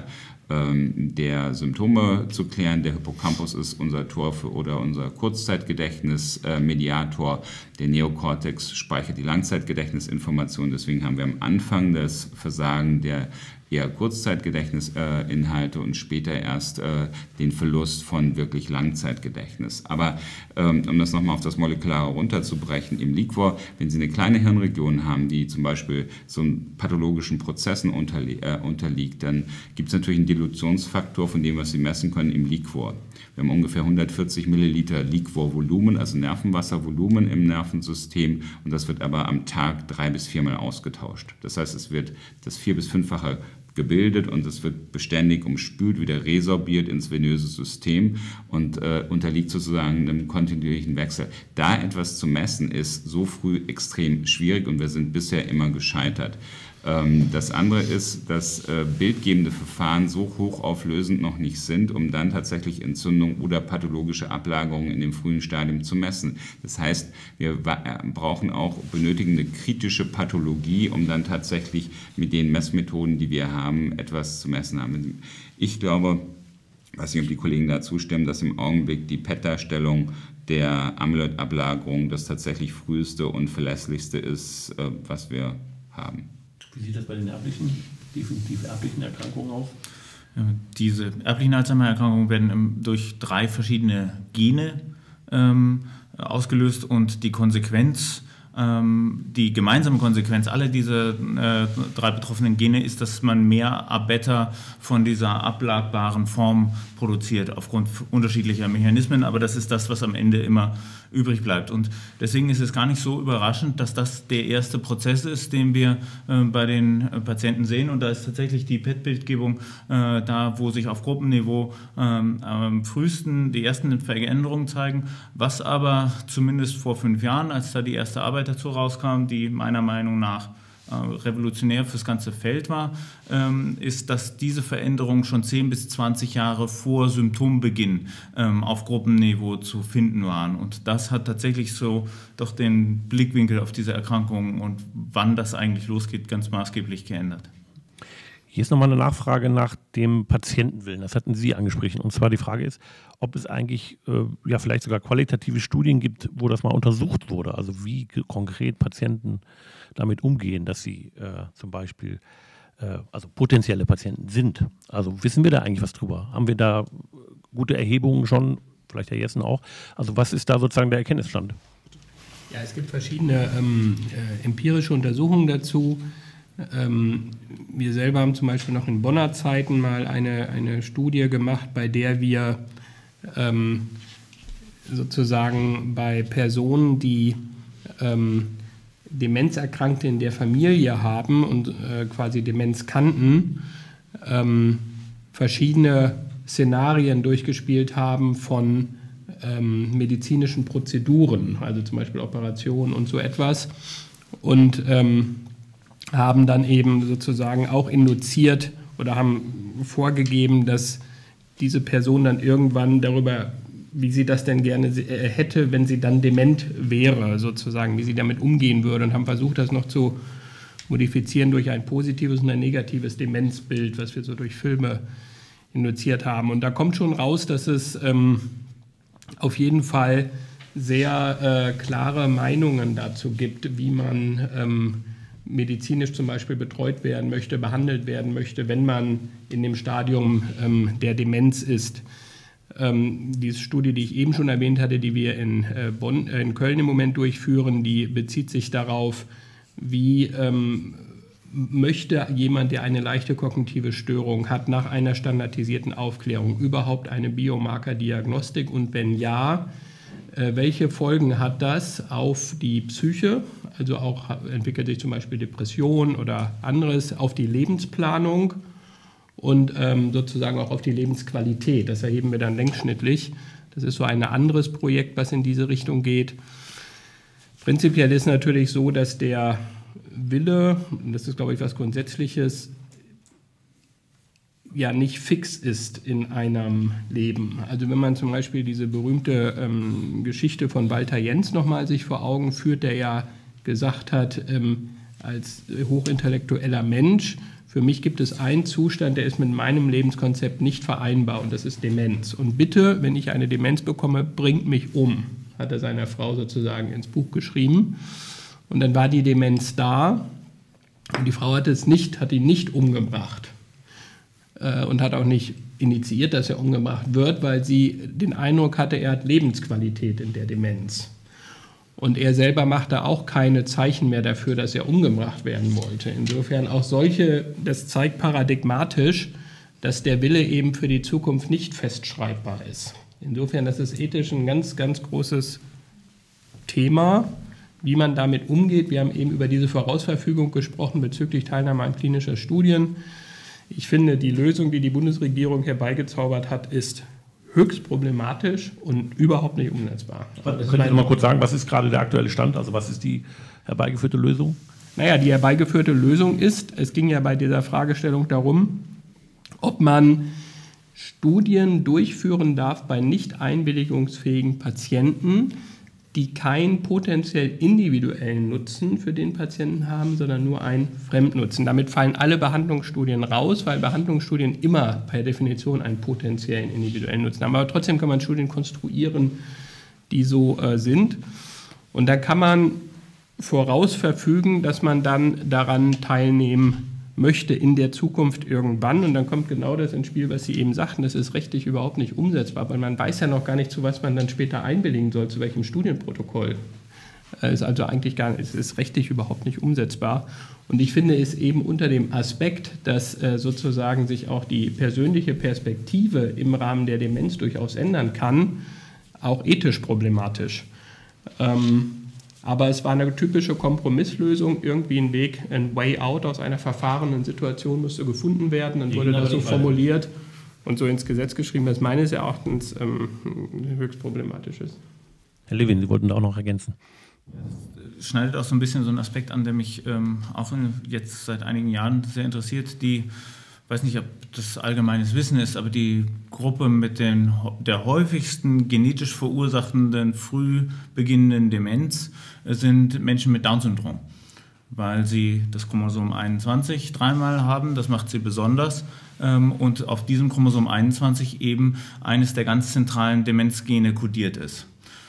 Speaker 3: Symptome zu klären. Der Hippocampus ist unser unser Kurzzeitgedächtnis Mediator. Der Neokortex speichert die Langzeitgedächtnisinformation. Deswegen haben wir am Anfang das Versagen der eher Kurzzeitgedächtnisinhalte und später erst den Verlust von wirklich Langzeitgedächtnis. Aber um das nochmal auf das Molekulare runterzubrechen, im Liquor, wenn Sie eine kleine Hirnregion haben, die zum Beispiel so pathologischen Prozessen unterliegt, dann gibt es natürlich einen Dilutionsfaktor von dem, was Sie messen können im Liquor. Wir haben ungefähr 140 Milliliter Liquorvolumen, also Nervenwasservolumen im Nervensystem, und das wird aber am Tag 3- bis 4-mal ausgetauscht. Das heißt, es wird das 4- bis 5-fache gebildet und es wird beständig umspült, wieder resorbiert ins venöse System und unterliegt sozusagen einem kontinuierlichen Wechsel. Da etwas zu messen ist so früh extrem schwierig und wir sind bisher immer gescheitert. Das andere ist, dass bildgebende Verfahren so hochauflösend noch nicht sind, um dann tatsächlich Entzündung oder pathologische Ablagerungen in dem frühen Stadium zu messen. Das heißt, wir benötigen eine kritische Pathologie, um dann tatsächlich mit den Messmethoden, die wir haben, etwas zu messen haben. Ich glaube, ich weiß nicht, ob die Kollegen da zustimmen, dass im Augenblick die PET-Darstellung der Amyloid-Ablagerung das tatsächlich früheste und verlässlichste ist, was wir haben.
Speaker 1: Wie sieht das bei den definitiv erblichen Erkrankungen aus?
Speaker 4: Diese erblichen Alzheimer-Erkrankungen werden durch 3 verschiedene Gene ausgelöst und die gemeinsame Konsequenz aller dieser 3 betroffenen Gene ist, dass man mehr A-Beta von dieser ablagbaren Form produziert, aufgrund unterschiedlicher Mechanismen, aber das ist das, was am Ende immer übrig bleibt. Und deswegen ist es gar nicht so überraschend, dass das der erste Prozess ist, den wir bei den Patienten sehen. Und da ist tatsächlich die PET-Bildgebung da, wo sich auf Gruppenniveau am frühesten die ersten Veränderungen zeigen. Was aber zumindest vor 5 Jahren, als da die erste Arbeit dazu rauskam, die meiner Meinung nach revolutionär fürs ganze Feld war, ist, dass diese Veränderungen schon 10 bis 20 Jahre vor Symptombeginn auf Gruppenniveau zu finden waren. Und das hat tatsächlich so doch den Blickwinkel auf diese Erkrankungen und wann das eigentlich losgeht, ganz maßgeblich geändert.
Speaker 1: Hier ist nochmal eine Nachfrage nach dem Patientenwillen. Das hatten Sie angesprochen. Und zwar die Frage ist, ob es eigentlich vielleicht sogar qualitative Studien gibt, wo das mal untersucht wurde. Also wie konkret Patienten damit umgehen, dass sie zum Beispiel potenzielle Patienten sind. Also wissen wir da eigentlich was drüber? Haben wir da gute Erhebungen schon? Vielleicht Herr Jessen auch. Also was ist da sozusagen der Erkenntnisstand?
Speaker 2: Ja, es gibt verschiedene empirische Untersuchungen dazu. Wir selber haben zum Beispiel noch in Bonner Zeiten mal eine Studie gemacht, bei der wir sozusagen bei Personen, die Demenzerkrankte in der Familie haben und quasi Demenz kannten, verschiedene Szenarien durchgespielt haben von medizinischen Prozeduren, also zum Beispiel Operationen und so etwas, und haben dann eben sozusagen auch induziert oder haben vorgegeben, dass diese Person dann irgendwann darüber, wie sie das denn gerne hätte, wenn sie dann dement wäre, sozusagen, wie sie damit umgehen würde, und haben versucht, das noch zu modifizieren durch ein positives und ein negatives Demenzbild, was wir so durch Filme induziert haben. Und da kommt schon raus, dass es auf jeden Fall sehr klare Meinungen dazu gibt, wie man medizinisch zum Beispiel betreut werden möchte, behandelt werden möchte, wenn man in dem Stadium der Demenz ist. Diese Studie, die ich eben schon erwähnt hatte, die wir in Köln im Moment durchführen, die bezieht sich darauf, wie möchte jemand, der eine leichte kognitive Störung hat, nach einer standardisierten Aufklärung überhaupt eine Biomarkerdiagnostik, und wenn ja, welche Folgen hat das auf die Psyche, also auch entwickelt sich zum Beispiel Depression oder anderes, auf die Lebensplanung und sozusagen auch auf die Lebensqualität. Das erheben wir dann längsschnittlich. Das ist so ein anderes Projekt, was in diese Richtung geht. Prinzipiell ist natürlich so, dass der Wille, und das ist, glaube ich, was Grundsätzliches, ja nicht fix ist in einem Leben. Also wenn man zum Beispiel diese berühmte Geschichte von Walter Jens nochmal sich vor Augen führt, der ja gesagt hat, als hochintellektueller Mensch, für mich gibt es einen Zustand, der ist mit meinem Lebenskonzept nicht vereinbar, und das ist Demenz. Und bitte, wenn ich eine Demenz bekomme, bringt mich um, hat er seiner Frau sozusagen ins Buch geschrieben. Und dann war die Demenz da und die Frau hat ihn nicht umgebracht und hat auch nicht initiiert, dass er umgebracht wird, weil sie den Eindruck hatte, er hat Lebensqualität in der Demenz. Und er selber machte auch keine Zeichen mehr dafür, dass er umgebracht werden wollte. Insofern auch das zeigt paradigmatisch, dass der Wille eben für die Zukunft nicht festschreibbar ist. Insofern, das ist ethisch ein ganz, ganz großes Thema, wie man damit umgeht. Wir haben eben über diese Vorausverfügung gesprochen bezüglich Teilnahme an klinischen Studien. Ich finde, die Lösung, die die Bundesregierung herbeigezaubert hat, ist höchst problematisch und überhaupt nicht umsetzbar.
Speaker 1: Können Sie noch mal kurz sagen, was ist gerade der aktuelle Stand? Also was ist die herbeigeführte Lösung?
Speaker 2: Naja, die herbeigeführte Lösung ist, es ging ja bei dieser Fragestellung darum, ob man Studien durchführen darf bei nicht einwilligungsfähigen Patienten, die keinen potenziell individuellen Nutzen für den Patienten haben, sondern nur einen Fremdnutzen. Damit fallen alle Behandlungsstudien raus, weil Behandlungsstudien immer per Definition einen potenziellen individuellen Nutzen haben. Aber trotzdem kann man Studien konstruieren, die so sind. Und dann kann man vorausverfügen, dass man dann daran teilnehmen möchte in der Zukunft irgendwann. Und dann kommt genau das ins Spiel, was Sie eben sagten, das ist rechtlich überhaupt nicht umsetzbar, weil man weiß ja noch gar nicht, zu was man dann später einwilligen soll, zu welchem Studienprotokoll. Ist also eigentlich es ist rechtlich überhaupt nicht umsetzbar. Und ich finde es eben unter dem Aspekt, dass sozusagen sich auch die persönliche Perspektive im Rahmen der Demenz durchaus ändern kann, auch ethisch problematisch. Aber es war eine typische Kompromisslösung, irgendwie ein Weg, ein Way out aus einer verfahrenen Situation musste gefunden werden. Dann wurde das so formuliert und so ins Gesetz geschrieben, was meines Erachtens höchst problematisch ist.
Speaker 1: Herr Levin, Sie wollten da auch noch ergänzen.
Speaker 4: Das schneidet auch so ein bisschen so einen Aspekt an, der mich auch jetzt seit einigen Jahren sehr interessiert. Ich weiß nicht, ob das allgemeines Wissen ist, aber die Gruppe mit der häufigsten genetisch verursachten früh beginnenden Demenz sind Menschen mit Down-Syndrom, weil sie das Chromosom 21 dreimal haben, das macht sie besonders, und auf diesem Chromosom 21 eben eines der ganz zentralen Demenzgene kodiert ist.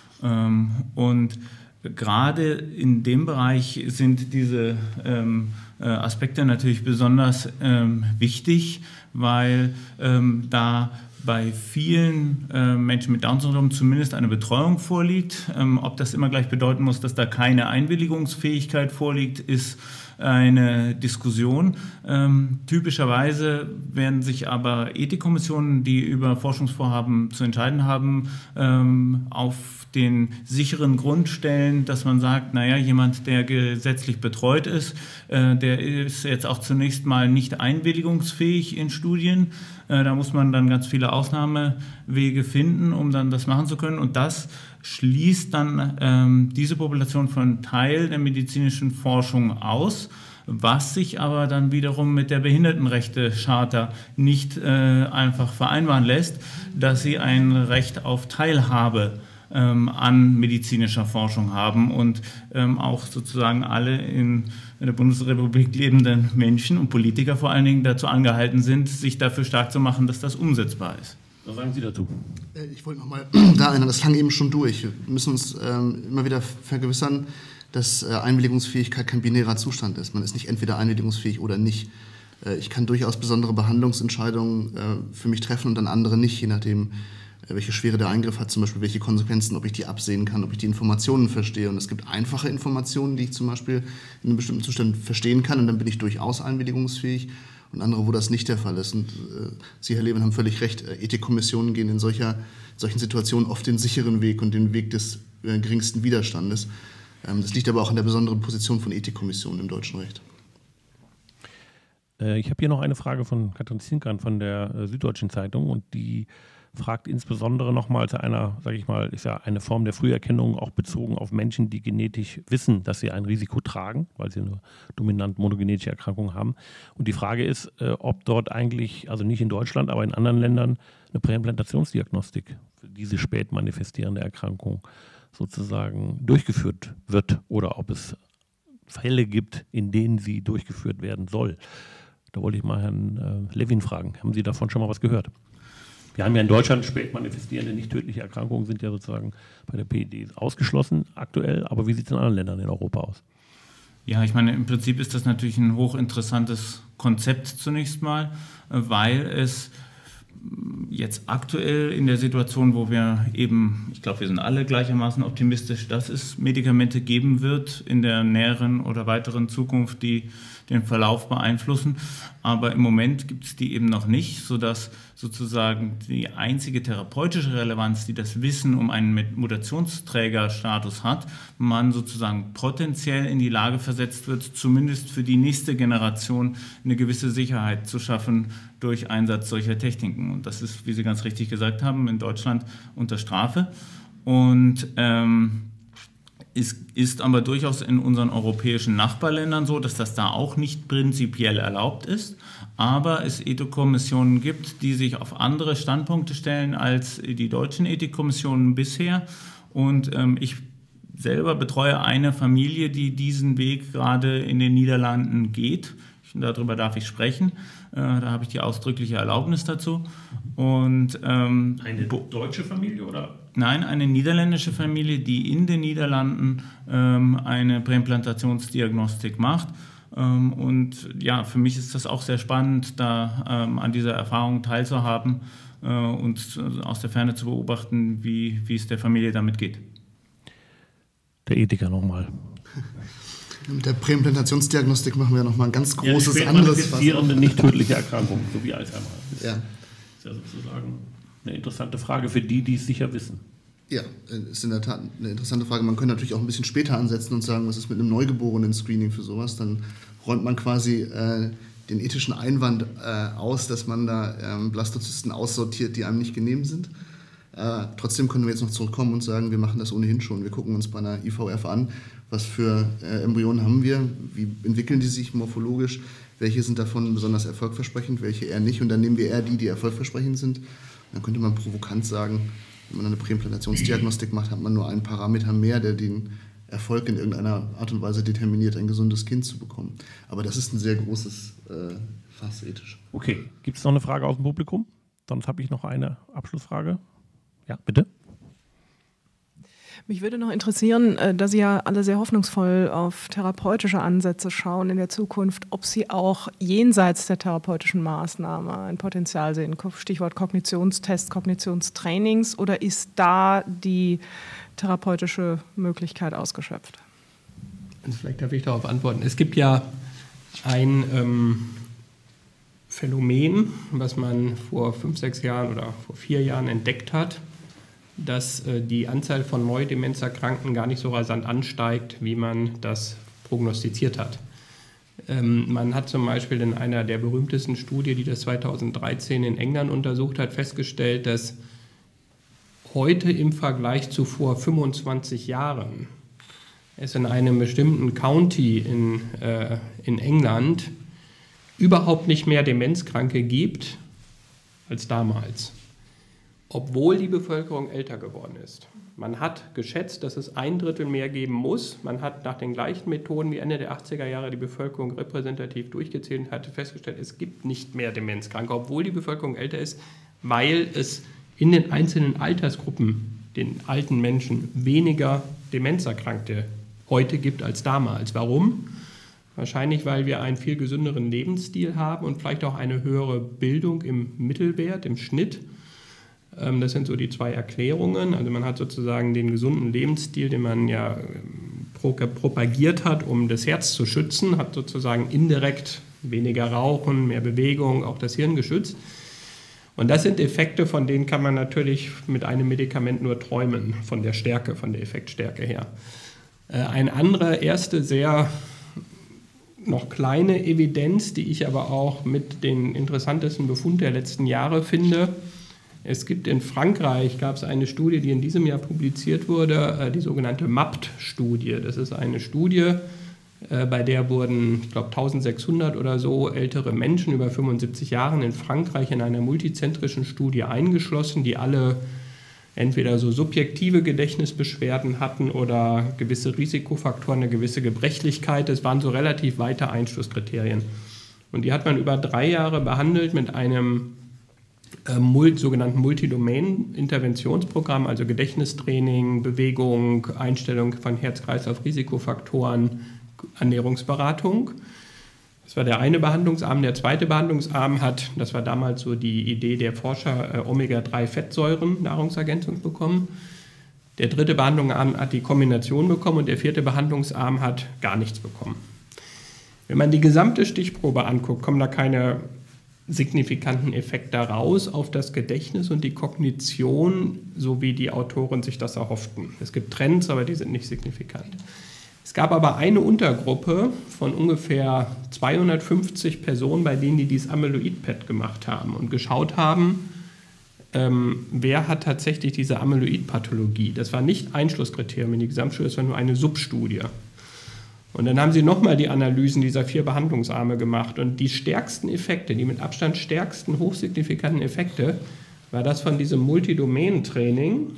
Speaker 4: Und gerade in dem Bereich sind diese Aspekte natürlich besonders wichtig, weil da bei vielen Menschen mit Down-Syndrom zumindest eine Betreuung vorliegt. Ob das immer gleich bedeuten muss, dass da keine Einwilligungsfähigkeit vorliegt, ist eine Diskussion. Typischerweise werden sich aber Ethikkommissionen, die über Forschungsvorhaben zu entscheiden haben, auf den sicheren Grund stellen, dass man sagt, naja, jemand, der gesetzlich betreut ist, der ist jetzt auch zunächst mal nicht einwilligungsfähig in Studien. Da muss man dann ganz viele Ausnahmewege finden, um dann das machen zu können. Und das schließt dann diese Population von Teil der medizinischen Forschung aus, was sich aber dann wiederum mit der Behindertenrechte-Charta nicht einfach vereinbaren lässt, dass sie ein Recht auf Teilhabe an medizinischer Forschung haben und auch sozusagen alle in der Bundesrepublik lebenden Menschen und Politiker vor allen Dingen dazu angehalten sind, sich dafür stark zu machen, dass das umsetzbar ist.
Speaker 1: Was sagen Sie dazu?
Speaker 5: Ich wollte nochmal da erinnern, das klang eben schon durch. Wir müssen uns immer wieder vergewissern, dass Einwilligungsfähigkeit kein binärer Zustand ist. Man ist nicht entweder einwilligungsfähig oder nicht. Ich kann durchaus besondere Behandlungsentscheidungen für mich treffen und dann andere nicht, je nachdem, welche Schwere der Eingriff hat, zum Beispiel welche Konsequenzen, ob ich die absehen kann, ob ich die Informationen verstehe. Und es gibt einfache Informationen, die ich zum Beispiel in einem bestimmten Zustand verstehen kann und dann bin ich durchaus einwilligungsfähig und andere, wo das nicht der Fall ist. Und Sie, Herr Lehmann, haben völlig recht. Ethikkommissionen gehen in solchen Situationen oft den sicheren Weg und den Weg des geringsten Widerstandes. Das liegt aber auch an der besonderen Position von Ethikkommissionen im deutschen Recht.
Speaker 1: Ich habe hier noch eine Frage von Katrin Zinkern von der Süddeutschen Zeitung und die fragt insbesondere nochmal zu einer, sage ich mal, ist ja eine Form der Früherkennung auch bezogen auf Menschen, die genetisch wissen, dass sie ein Risiko tragen, weil sie eine dominant monogenetische Erkrankung haben. Und die Frage ist, ob dort eigentlich, also nicht in Deutschland, aber in anderen Ländern, eine Präimplantationsdiagnostik für diese spät manifestierende Erkrankung sozusagen durchgeführt wird oder ob es Fälle gibt, in denen sie durchgeführt werden soll. Da wollte ich mal Herrn Levin fragen. Haben Sie davon schon mal was gehört? Wir haben ja in Deutschland spät manifestierende, nicht tödliche Erkrankungen, sind ja sozusagen bei der PED ausgeschlossen aktuell. Aber wie sieht es in anderen Ländern in Europa aus?
Speaker 4: Ja, ich meine, im Prinzip ist das natürlich ein hochinteressantes Konzept zunächst mal, weil es jetzt aktuell in der Situation, wo wir eben, ich glaube, wir sind alle gleichermaßen optimistisch, dass es Medikamente geben wird in der näheren oder weiteren Zukunft, die den Verlauf beeinflussen. Aber im Moment gibt es die eben noch nicht, sodass sozusagen die einzige therapeutische Relevanz, die das Wissen um einen Mutationsträgerstatus hat, man sozusagen potenziell in die Lage versetzt wird, zumindest für die nächste Generation eine gewisse Sicherheit zu schaffen durch Einsatz solcher Techniken. Und das ist, wie Sie ganz richtig gesagt haben, in Deutschland unter Strafe. Und ist aber durchaus in unseren europäischen Nachbarländern so, dass das da auch nicht prinzipiell erlaubt ist, aber es Ethikkommissionen gibt, die sich auf andere Standpunkte stellen als die deutschen Ethikkommissionen bisher. Und ich selber betreue eine Familie, die diesen Weg gerade in den Niederlanden geht. Darüber darf ich sprechen. Da habe ich die ausdrückliche Erlaubnis dazu. Und,
Speaker 1: eine deutsche Familie oder?
Speaker 4: Nein, eine niederländische Familie, die in den Niederlanden eine Präimplantationsdiagnostik macht. Und ja, für mich ist das auch sehr spannend, da an dieser Erfahrung teilzuhaben und aus der Ferne zu beobachten, wie es der Familie damit geht. Der Ethiker nochmal.
Speaker 5: Mit der Präimplantationsdiagnostik machen wir nochmal ein ganz großes
Speaker 1: ja,
Speaker 5: anderes Fass.
Speaker 1: Nicht tödliche Erkrankung, so wie Alzheimer.
Speaker 5: Ja.
Speaker 1: Das ist ja sozusagen eine interessante Frage für die, die es sicher wissen.
Speaker 5: Ja, ist in der Tat eine interessante Frage. Man könnte natürlich auch ein bisschen später ansetzen und sagen, was ist mit einem Neugeborenen-Screening für sowas? Dann räumt man quasi den ethischen Einwand aus, dass man da Blastozysten aussortiert, die einem nicht genehm sind. Trotzdem können wir jetzt noch zurückkommen und sagen, wir machen das ohnehin schon. Wir gucken uns bei einer IVF an, was für Embryonen haben wir, wie entwickeln die sich morphologisch, welche sind davon besonders erfolgversprechend, welche eher nicht. Und dann nehmen wir eher die erfolgversprechend sind. Dann könnte man provokant sagen, wenn man eine Präimplantationsdiagnostik macht, hat man nur einen Parameter mehr, der den Erfolg in irgendeiner Art und Weise determiniert, ein gesundes Kind zu bekommen. Aber das ist ein sehr großes Fass ethisch.
Speaker 1: Okay, gibt es noch eine Frage aus dem Publikum? Sonst habe ich noch eine Abschlussfrage. Ja, bitte.
Speaker 7: Mich würde noch interessieren, da Sie ja alle sehr hoffnungsvoll auf therapeutische Ansätze schauen in der Zukunft, ob Sie auch jenseits der therapeutischen Maßnahme ein Potenzial sehen. Stichwort Kognitionstests, Kognitionstrainings, oder ist da die therapeutische Möglichkeit ausgeschöpft?
Speaker 2: Vielleicht darf ich darauf antworten. Es gibt ja ein Phänomen, was man vor 5, 6 Jahren oder vor 4 Jahren entdeckt hat, dass die Anzahl von Neudemenzerkrankten gar nicht so rasant ansteigt, wie man das prognostiziert hat. Man hat zum Beispiel in einer der berühmtesten Studien, die das 2013 in England untersucht hat, festgestellt, dass heute im Vergleich zu vor 25 Jahren es in einem bestimmten County in England überhaupt nicht mehr Demenzkranke gibt als damals, obwohl die Bevölkerung älter geworden ist. Man hat geschätzt, dass es 1/3 mehr geben muss. Man hat nach den gleichen Methoden wie Ende der 80er Jahre die Bevölkerung repräsentativ durchgezählt und hatte festgestellt, es gibt nicht mehr Demenzkranke, obwohl die Bevölkerung älter ist, weil es in den einzelnen Altersgruppen, den alten Menschen, weniger Demenzerkrankte heute gibt als damals. Warum? Wahrscheinlich, weil wir einen viel gesünderen Lebensstil haben und vielleicht auch eine höhere Bildung im Mittelwert, im Schnitt. Das sind so die 2 Erklärungen. Also man hat sozusagen den gesunden Lebensstil, den man ja propagiert hat, um das Herz zu schützen, hat sozusagen indirekt weniger Rauchen, mehr Bewegung, auch das Hirn geschützt. Und das sind Effekte, von denen kann man natürlich mit einem Medikament nur träumen, von der Stärke, von der Effektstärke her. Eine andere, erste sehr noch kleine Evidenz, die ich aber auch mit den interessantesten Befund der letzten Jahre finde. Es gibt in Frankreich, gab es eine Studie, die in diesem Jahr publiziert wurde, die sogenannte MAPT-Studie. Das ist eine Studie, bei der wurden, ich glaube, 1600 oder so ältere Menschen über 75 Jahren in Frankreich in einer multizentrischen Studie eingeschlossen, die alle entweder so subjektive Gedächtnisbeschwerden hatten oder gewisse Risikofaktoren, eine gewisse Gebrechlichkeit. Das waren so relativ weite Einschlusskriterien. Und die hat man über 3 Jahre behandelt mit einem sogenannten Multidomain-Interventionsprogramm, also Gedächtnistraining, Bewegung, Einstellung von Herz-Kreislauf-Risikofaktoren, Ernährungsberatung. Das war der eine Behandlungsarm. Der zweite Behandlungsarm hat, das war damals so die Idee der Forscher, Omega-3-Fettsäuren, Nahrungsergänzung bekommen. Der dritte Behandlungsarm hat die Kombination bekommen und der vierte Behandlungsarm hat gar nichts bekommen. Wenn man die gesamte Stichprobe anguckt, kommen da keine signifikanten Effekte raus auf das Gedächtnis und die Kognition, so wie die Autoren sich das erhofften. Es gibt Trends, aber die sind nicht signifikant. Es gab aber eine Untergruppe von ungefähr 250 Personen, bei denen die dieses Amyloid-PET gemacht haben und geschaut haben, wer hat tatsächlich diese Amyloid-Pathologie. Das war nicht Einschlusskriterium in die Gesamtstudie, das war nur eine Substudie. Und dann haben sie nochmal die Analysen dieser 4 Behandlungsarme gemacht und die stärksten Effekte, die mit Abstand stärksten, hochsignifikanten Effekte, war das von diesem Multidomain-Training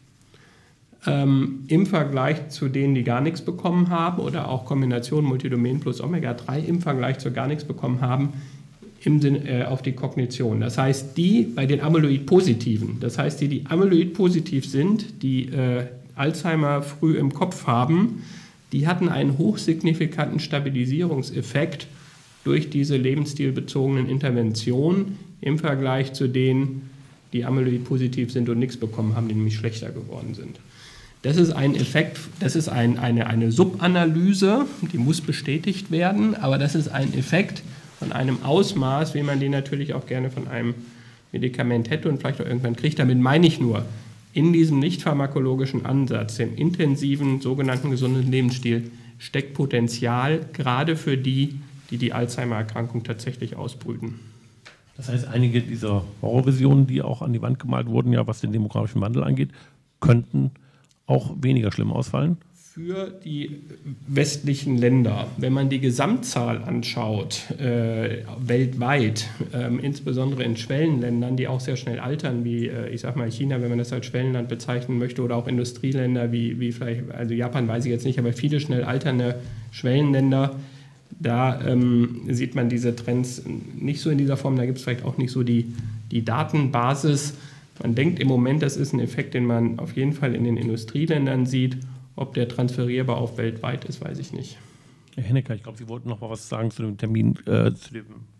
Speaker 2: im Vergleich zu denen, die gar nichts bekommen haben oder auch Kombination Multidomain plus Omega-3 im Vergleich zu gar nichts bekommen haben, im Sinne auf die Kognition. Das heißt, die bei den Amyloid-Positiven, das heißt, die Amyloid-positiv sind, die Alzheimer früh im Kopf haben, die hatten einen hochsignifikanten Stabilisierungseffekt durch diese lebensstilbezogenen Interventionen im Vergleich zu denen, die Amyloid-positiv sind und nichts bekommen haben, die nämlich schlechter geworden sind. Das ist ein Effekt, das ist eine Subanalyse, die muss bestätigt werden, aber das ist ein Effekt von einem Ausmaß, wie man den natürlich auch gerne von einem Medikament hätte und vielleicht auch irgendwann kriegt. Damit meine ich nur, in diesem nicht pharmakologischen Ansatz, dem intensiven, sogenannten gesunden Lebensstil, steckt Potenzial, gerade für die, die die Alzheimer-Erkrankung tatsächlich ausbrüten.
Speaker 1: Das heißt, einige dieser Horrorvisionen, die auch an die Wand gemalt wurden, ja, was den demografischen Wandel angeht, könnten auch weniger schlimm ausfallen?
Speaker 2: Für die westlichen Länder, wenn man die Gesamtzahl anschaut, weltweit, insbesondere in Schwellenländern, die auch sehr schnell altern, wie ich sag mal China, wenn man das als Schwellenland bezeichnen möchte, oder auch Industrieländer wie vielleicht, also Japan weiß ich jetzt nicht, aber viele schnell alternde Schwellenländer, da sieht man diese Trends nicht so in dieser Form, da gibt es vielleicht auch nicht so die Datenbasis. Man denkt im Moment, das ist ein Effekt, den man auf jeden Fall in den Industrieländern sieht. Ob der transferierbar auf weltweit ist, weiß ich nicht.
Speaker 1: Herr Hennecker, ich glaube, Sie wollten noch mal was sagen zu dem Termin,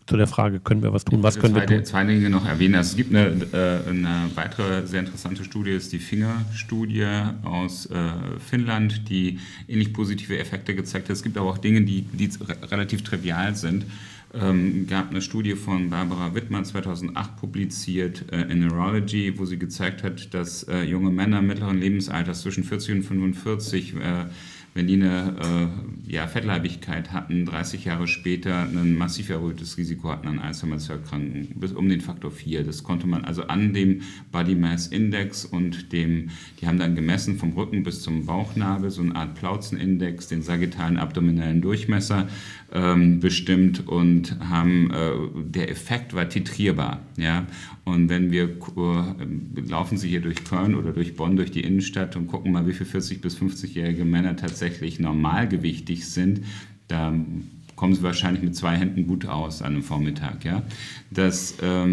Speaker 1: zu der Frage, können wir was tun, was können wir tun?
Speaker 3: Zwei Dinge noch erwähnen. Also es gibt eine weitere sehr interessante Studie, ist die Finger-Studie aus Finnland, die ähnlich positive Effekte gezeigt hat. Es gibt aber auch Dinge, die relativ trivial sind. Gab eine Studie von Barbara Wittmann 2008 publiziert in Neurology, wo sie gezeigt hat, dass junge Männer mittleren Lebensalters zwischen 40 und 45, wenn die eine Fettleibigkeit hatten, 30 Jahre später ein massiv erhöhtes Risiko hatten, an Alzheimer zu erkranken, bis um den Faktor 4. Das konnte man also an dem Body Mass Index und die haben dann gemessen vom Rücken bis zum Bauchnabel, so eine Art Plauzenindex, den sagittalen abdominellen Durchmesser bestimmt und haben, der Effekt war titrierbar. Ja? Und wenn wir laufen Sie hier durch Köln oder durch Bonn, durch die Innenstadt und gucken mal, wie viele 40- bis 50-jährige Männer tatsächlich normalgewichtig sind, da kommen Sie wahrscheinlich mit 2 Händen gut aus an einem Vormittag. Ja? Das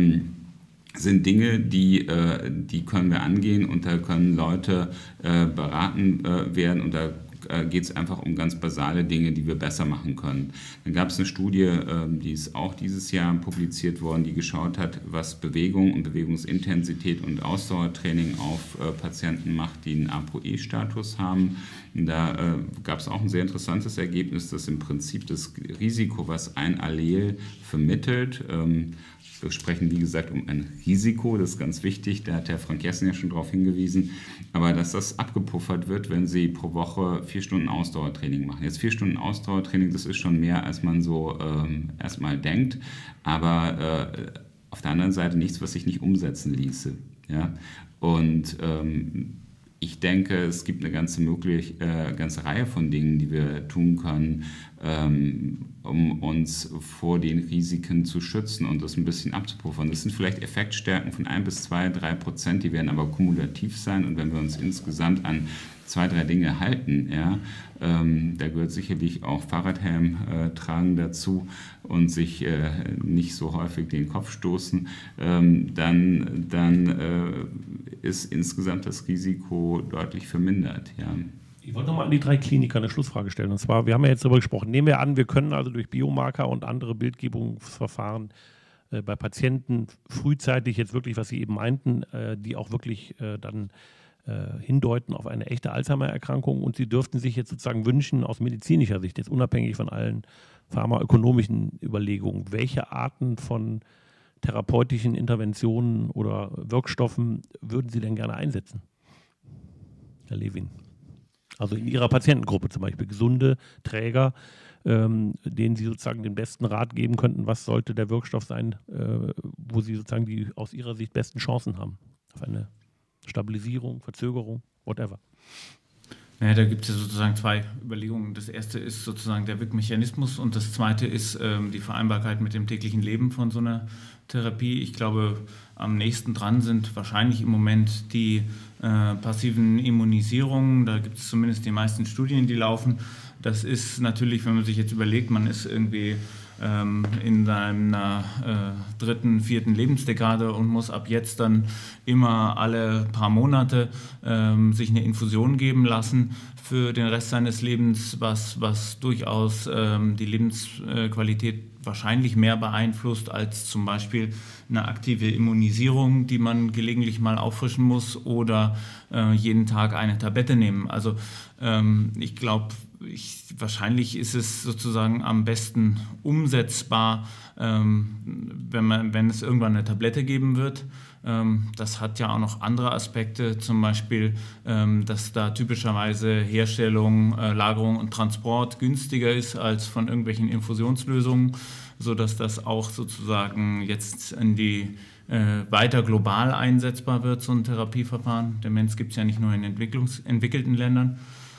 Speaker 3: sind Dinge, die können wir angehen und da können Leute beraten werden und da geht es einfach um ganz basale Dinge, die wir besser machen können. Dann gab es eine Studie, die ist auch dieses Jahr publiziert worden, die geschaut hat, was Bewegung und Bewegungsintensität und Ausdauertraining auf Patienten macht, die einen ApoE-Status haben. Und da gab es auch ein sehr interessantes Ergebnis, dass im Prinzip das Risiko, was ein Allel vermittelt, wir sprechen, wie gesagt, um ein Risiko, das ist ganz wichtig, da hat Herr Frank Jessen ja schon darauf hingewiesen, aber dass das abgepuffert wird, wenn Sie pro Woche 4 Stunden Ausdauertraining machen. Jetzt 4 Stunden Ausdauertraining, das ist schon mehr, als man so erstmal denkt, aber auf der anderen Seite nichts, was sich nicht umsetzen ließe. Ja? Und ich denke, es gibt eine ganze Reihe von Dingen, die wir tun können, um uns vor den Risiken zu schützen und das ein bisschen abzupuffern. Das sind vielleicht Effektstärken von 1 bis 2-3%, die werden aber kumulativ sein. Und wenn wir uns insgesamt an 2-3 Dinge halten, ja, da gehört sicherlich auch Fahrradhelm tragen dazu und sich nicht so häufig den Kopf stoßen, dann ist insgesamt das Risiko deutlich vermindert. Ja.
Speaker 1: Ich wollte nochmal an die 3 Kliniker eine Schlussfrage stellen. Und zwar, wir haben ja jetzt darüber gesprochen, nehmen wir an, wir können also durch Biomarker und andere Bildgebungsverfahren bei Patienten frühzeitig jetzt wirklich, was Sie eben meinten, die auch wirklich dann hindeuten auf eine echte Alzheimer-Erkrankung und Sie dürften sich jetzt sozusagen wünschen, aus medizinischer Sicht, jetzt unabhängig von allen pharmaökonomischen Überlegungen, welche Arten von therapeutischen Interventionen oder Wirkstoffen würden Sie denn gerne einsetzen, Herr Lewin? Also in Ihrer Patientengruppe zum Beispiel, gesunde Träger, denen Sie sozusagen den besten Rat geben könnten, was sollte der Wirkstoff sein, wo Sie sozusagen die aus Ihrer Sicht besten Chancen haben auf eine Stabilisierung, Verzögerung, whatever.
Speaker 4: Naja, da gibt es ja sozusagen 2 Überlegungen. Das erste ist sozusagen der Wirkmechanismus und das zweite ist die Vereinbarkeit mit dem täglichen Leben von so einer Therapie. Ich glaube, am nächsten dran sind wahrscheinlich im Moment die passiven Immunisierungen. Da gibt es zumindest die meisten Studien, die laufen. Das ist natürlich, wenn man sich jetzt überlegt, man ist irgendwie in seiner 3., 4. Lebensdekade und muss ab jetzt dann immer alle paar Monate sich eine Infusion geben lassen für den Rest seines Lebens, was durchaus die Lebensqualität wahrscheinlich mehr beeinflusst als zum Beispiel eine aktive Immunisierung, die man gelegentlich mal auffrischen muss oder jeden Tag eine Tablette nehmen. Also ich glaube, wahrscheinlich ist es sozusagen am besten umsetzbar, wenn es irgendwann eine Tablette geben wird. Das hat ja auch noch andere Aspekte, zum Beispiel, dass da typischerweise Herstellung, Lagerung und Transport günstiger ist als von irgendwelchen Infusionslösungen, sodass das auch sozusagen jetzt in die weiter global einsetzbar wird, so ein Therapieverfahren. Demenz gibt es ja nicht nur in entwickelten Ländern.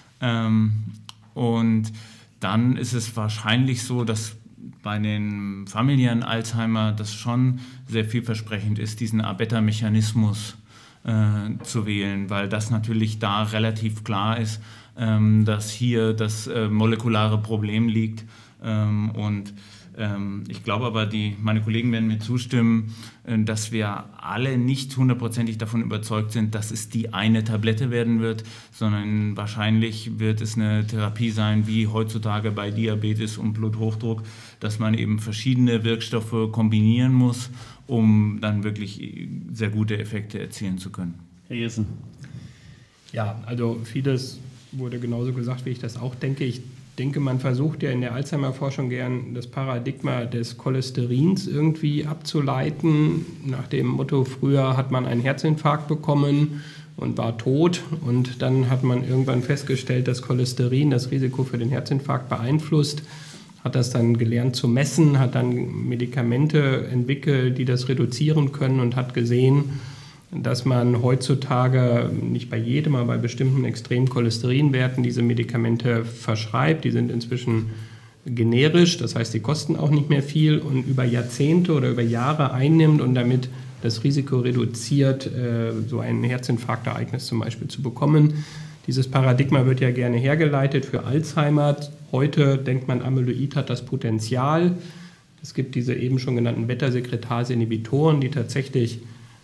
Speaker 4: Und dann ist es wahrscheinlich so, dass bei den familiären Alzheimer das schon sehr vielversprechend ist, diesen A-Beta-Mechanismus zu wählen, weil das natürlich da relativ klar ist, dass hier das molekulare Problem liegt und Ich glaube aber, meine Kollegen werden mir zustimmen, dass wir alle nicht hundertprozentig davon überzeugt sind, dass es die eine Tablette werden wird, sondern wahrscheinlich wird es eine Therapie sein, wie heutzutage bei Diabetes und Bluthochdruck, dass man eben verschiedene Wirkstoffe kombinieren muss, um dann wirklich sehr gute Effekte erzielen zu können.
Speaker 1: Herr Jessen.
Speaker 2: Ja, also vieles wurde genauso gesagt, wie ich das auch denke. Ich denke, man versucht ja in der Alzheimer-Forschung gern das Paradigma des Cholesterins irgendwie abzuleiten. Nach dem Motto, früher hat man einen Herzinfarkt bekommen und war tot. Und dann hat man irgendwann festgestellt, dass Cholesterin das Risiko für den Herzinfarkt beeinflusst. Hat das dann gelernt zu messen, hat dann Medikamente entwickelt, die das reduzieren können und hat gesehen, dass man heutzutage nicht bei jedem, aber bei bestimmten extremen Cholesterinwerten diese Medikamente verschreibt. Die sind inzwischen generisch, das heißt, die kosten auch nicht mehr viel und über Jahrzehnte oder über Jahre einnimmt und damit das Risiko reduziert, so ein Herzinfarktereignis zum Beispiel zu bekommen. Dieses Paradigma wird ja gerne hergeleitet für Alzheimer. Heute denkt man, Amyloid hat das Potenzial. Es gibt diese eben schon genannten Beta-Sekretase-Inhibitoren, die tatsächlich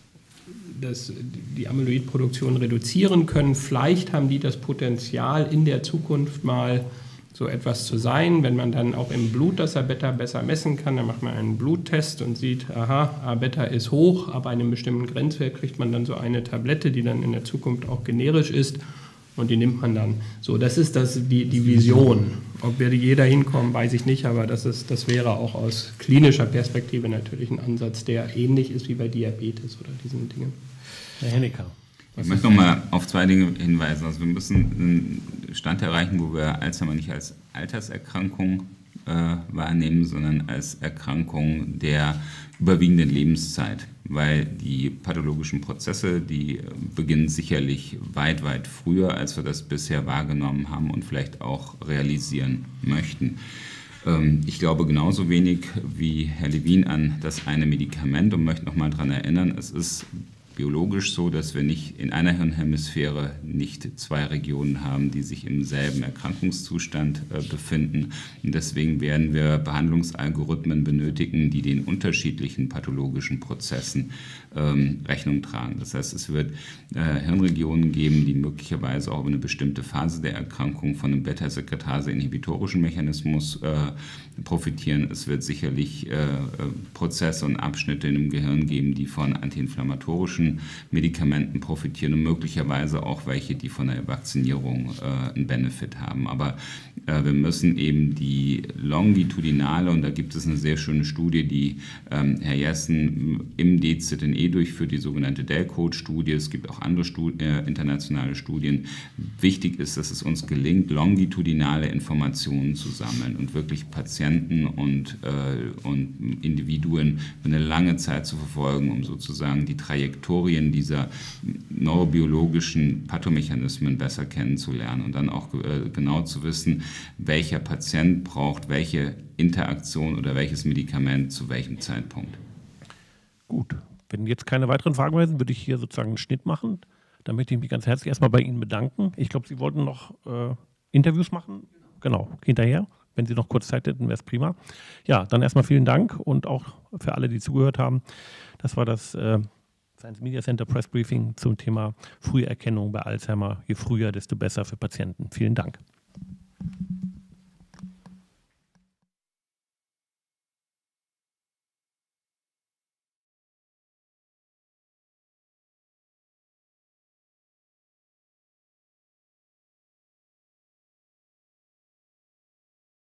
Speaker 2: die Amyloidproduktion reduzieren können. Vielleicht haben die das Potenzial, in der Zukunft mal so etwas zu sein. Wenn man dann auch im Blut das A-Beta besser messen kann, dann macht man einen Bluttest und sieht, aha, A-Beta ist hoch, aber einem bestimmten Grenzwert kriegt man dann so eine Tablette, die dann in der Zukunft auch generisch ist und die nimmt man dann. So, das ist die Vision. Ob wir jeder hinkommen, weiß ich nicht, aber das wäre auch aus klinischer Perspektive natürlich ein Ansatz, der ähnlich ist wie bei Diabetes oder diesen Dingen.
Speaker 1: Herr Henniker.
Speaker 3: Ich möchte noch mal auf zwei Dinge hinweisen. Also wir müssen einen Stand erreichen, wo wir Alzheimer nicht als Alterserkrankung wahrnehmen, sondern als Erkrankung der überwiegenden Lebenszeit, weil die pathologischen Prozesse, die beginnen sicherlich weit, weit früher, als wir das bisher wahrgenommen haben und vielleicht auch realisieren möchten. Ich glaube genauso wenig wie Herr Levin an das eine Medikament und möchte noch mal daran erinnern, es ist biologisch so, dass wir nicht in einer Hirnhemisphäre nicht zwei Regionen haben, die sich im selben Erkrankungszustand befinden. Und deswegen werden wir Behandlungsalgorithmen benötigen, die den unterschiedlichen pathologischen Prozessen Rechnung tragen. Das heißt, es wird Hirnregionen geben, die möglicherweise auch über eine bestimmte Phase der Erkrankung von einem Beta-Sekretase-inhibitorischen Mechanismus profitieren. Es wird sicherlich Prozesse und Abschnitte in dem Gehirn geben, die von antiinflammatorischen Medikamenten profitieren und möglicherweise auch welche, die von der Vakzinierung einen Benefit haben. Aber wir müssen eben die longitudinale, und da gibt es eine sehr schöne Studie, die Herr Jessen im DZNE durchführt, die sogenannte Delcode-Studie. Es gibt auch andere internationale Studien. Wichtig ist, dass es uns gelingt, longitudinale Informationen zu sammeln und wirklich Patienten und Individuen für eine lange Zeit zu verfolgen, um sozusagen die Trajektorien dieser neurobiologischen Pathomechanismen besser kennenzulernen und dann auch genau zu wissen, welcher Patient braucht welche Interaktion oder welches Medikament zu welchem Zeitpunkt.
Speaker 1: Gut, wenn jetzt keine weiteren Fragen mehr sind, würde ich hier sozusagen einen Schnitt machen. Dann möchte ich mich ganz herzlich erstmal bei Ihnen bedanken. Ich glaube, Sie wollten noch Interviews machen. Genau, hinterher. Wenn Sie noch kurz Zeit hätten, wäre es prima. Ja, dann erstmal vielen Dank und auch für alle, die zugehört haben. Das war das Science Media Center Press Briefing zum Thema Früherkennung bei Alzheimer. Je früher, desto besser für Patienten. Vielen Dank.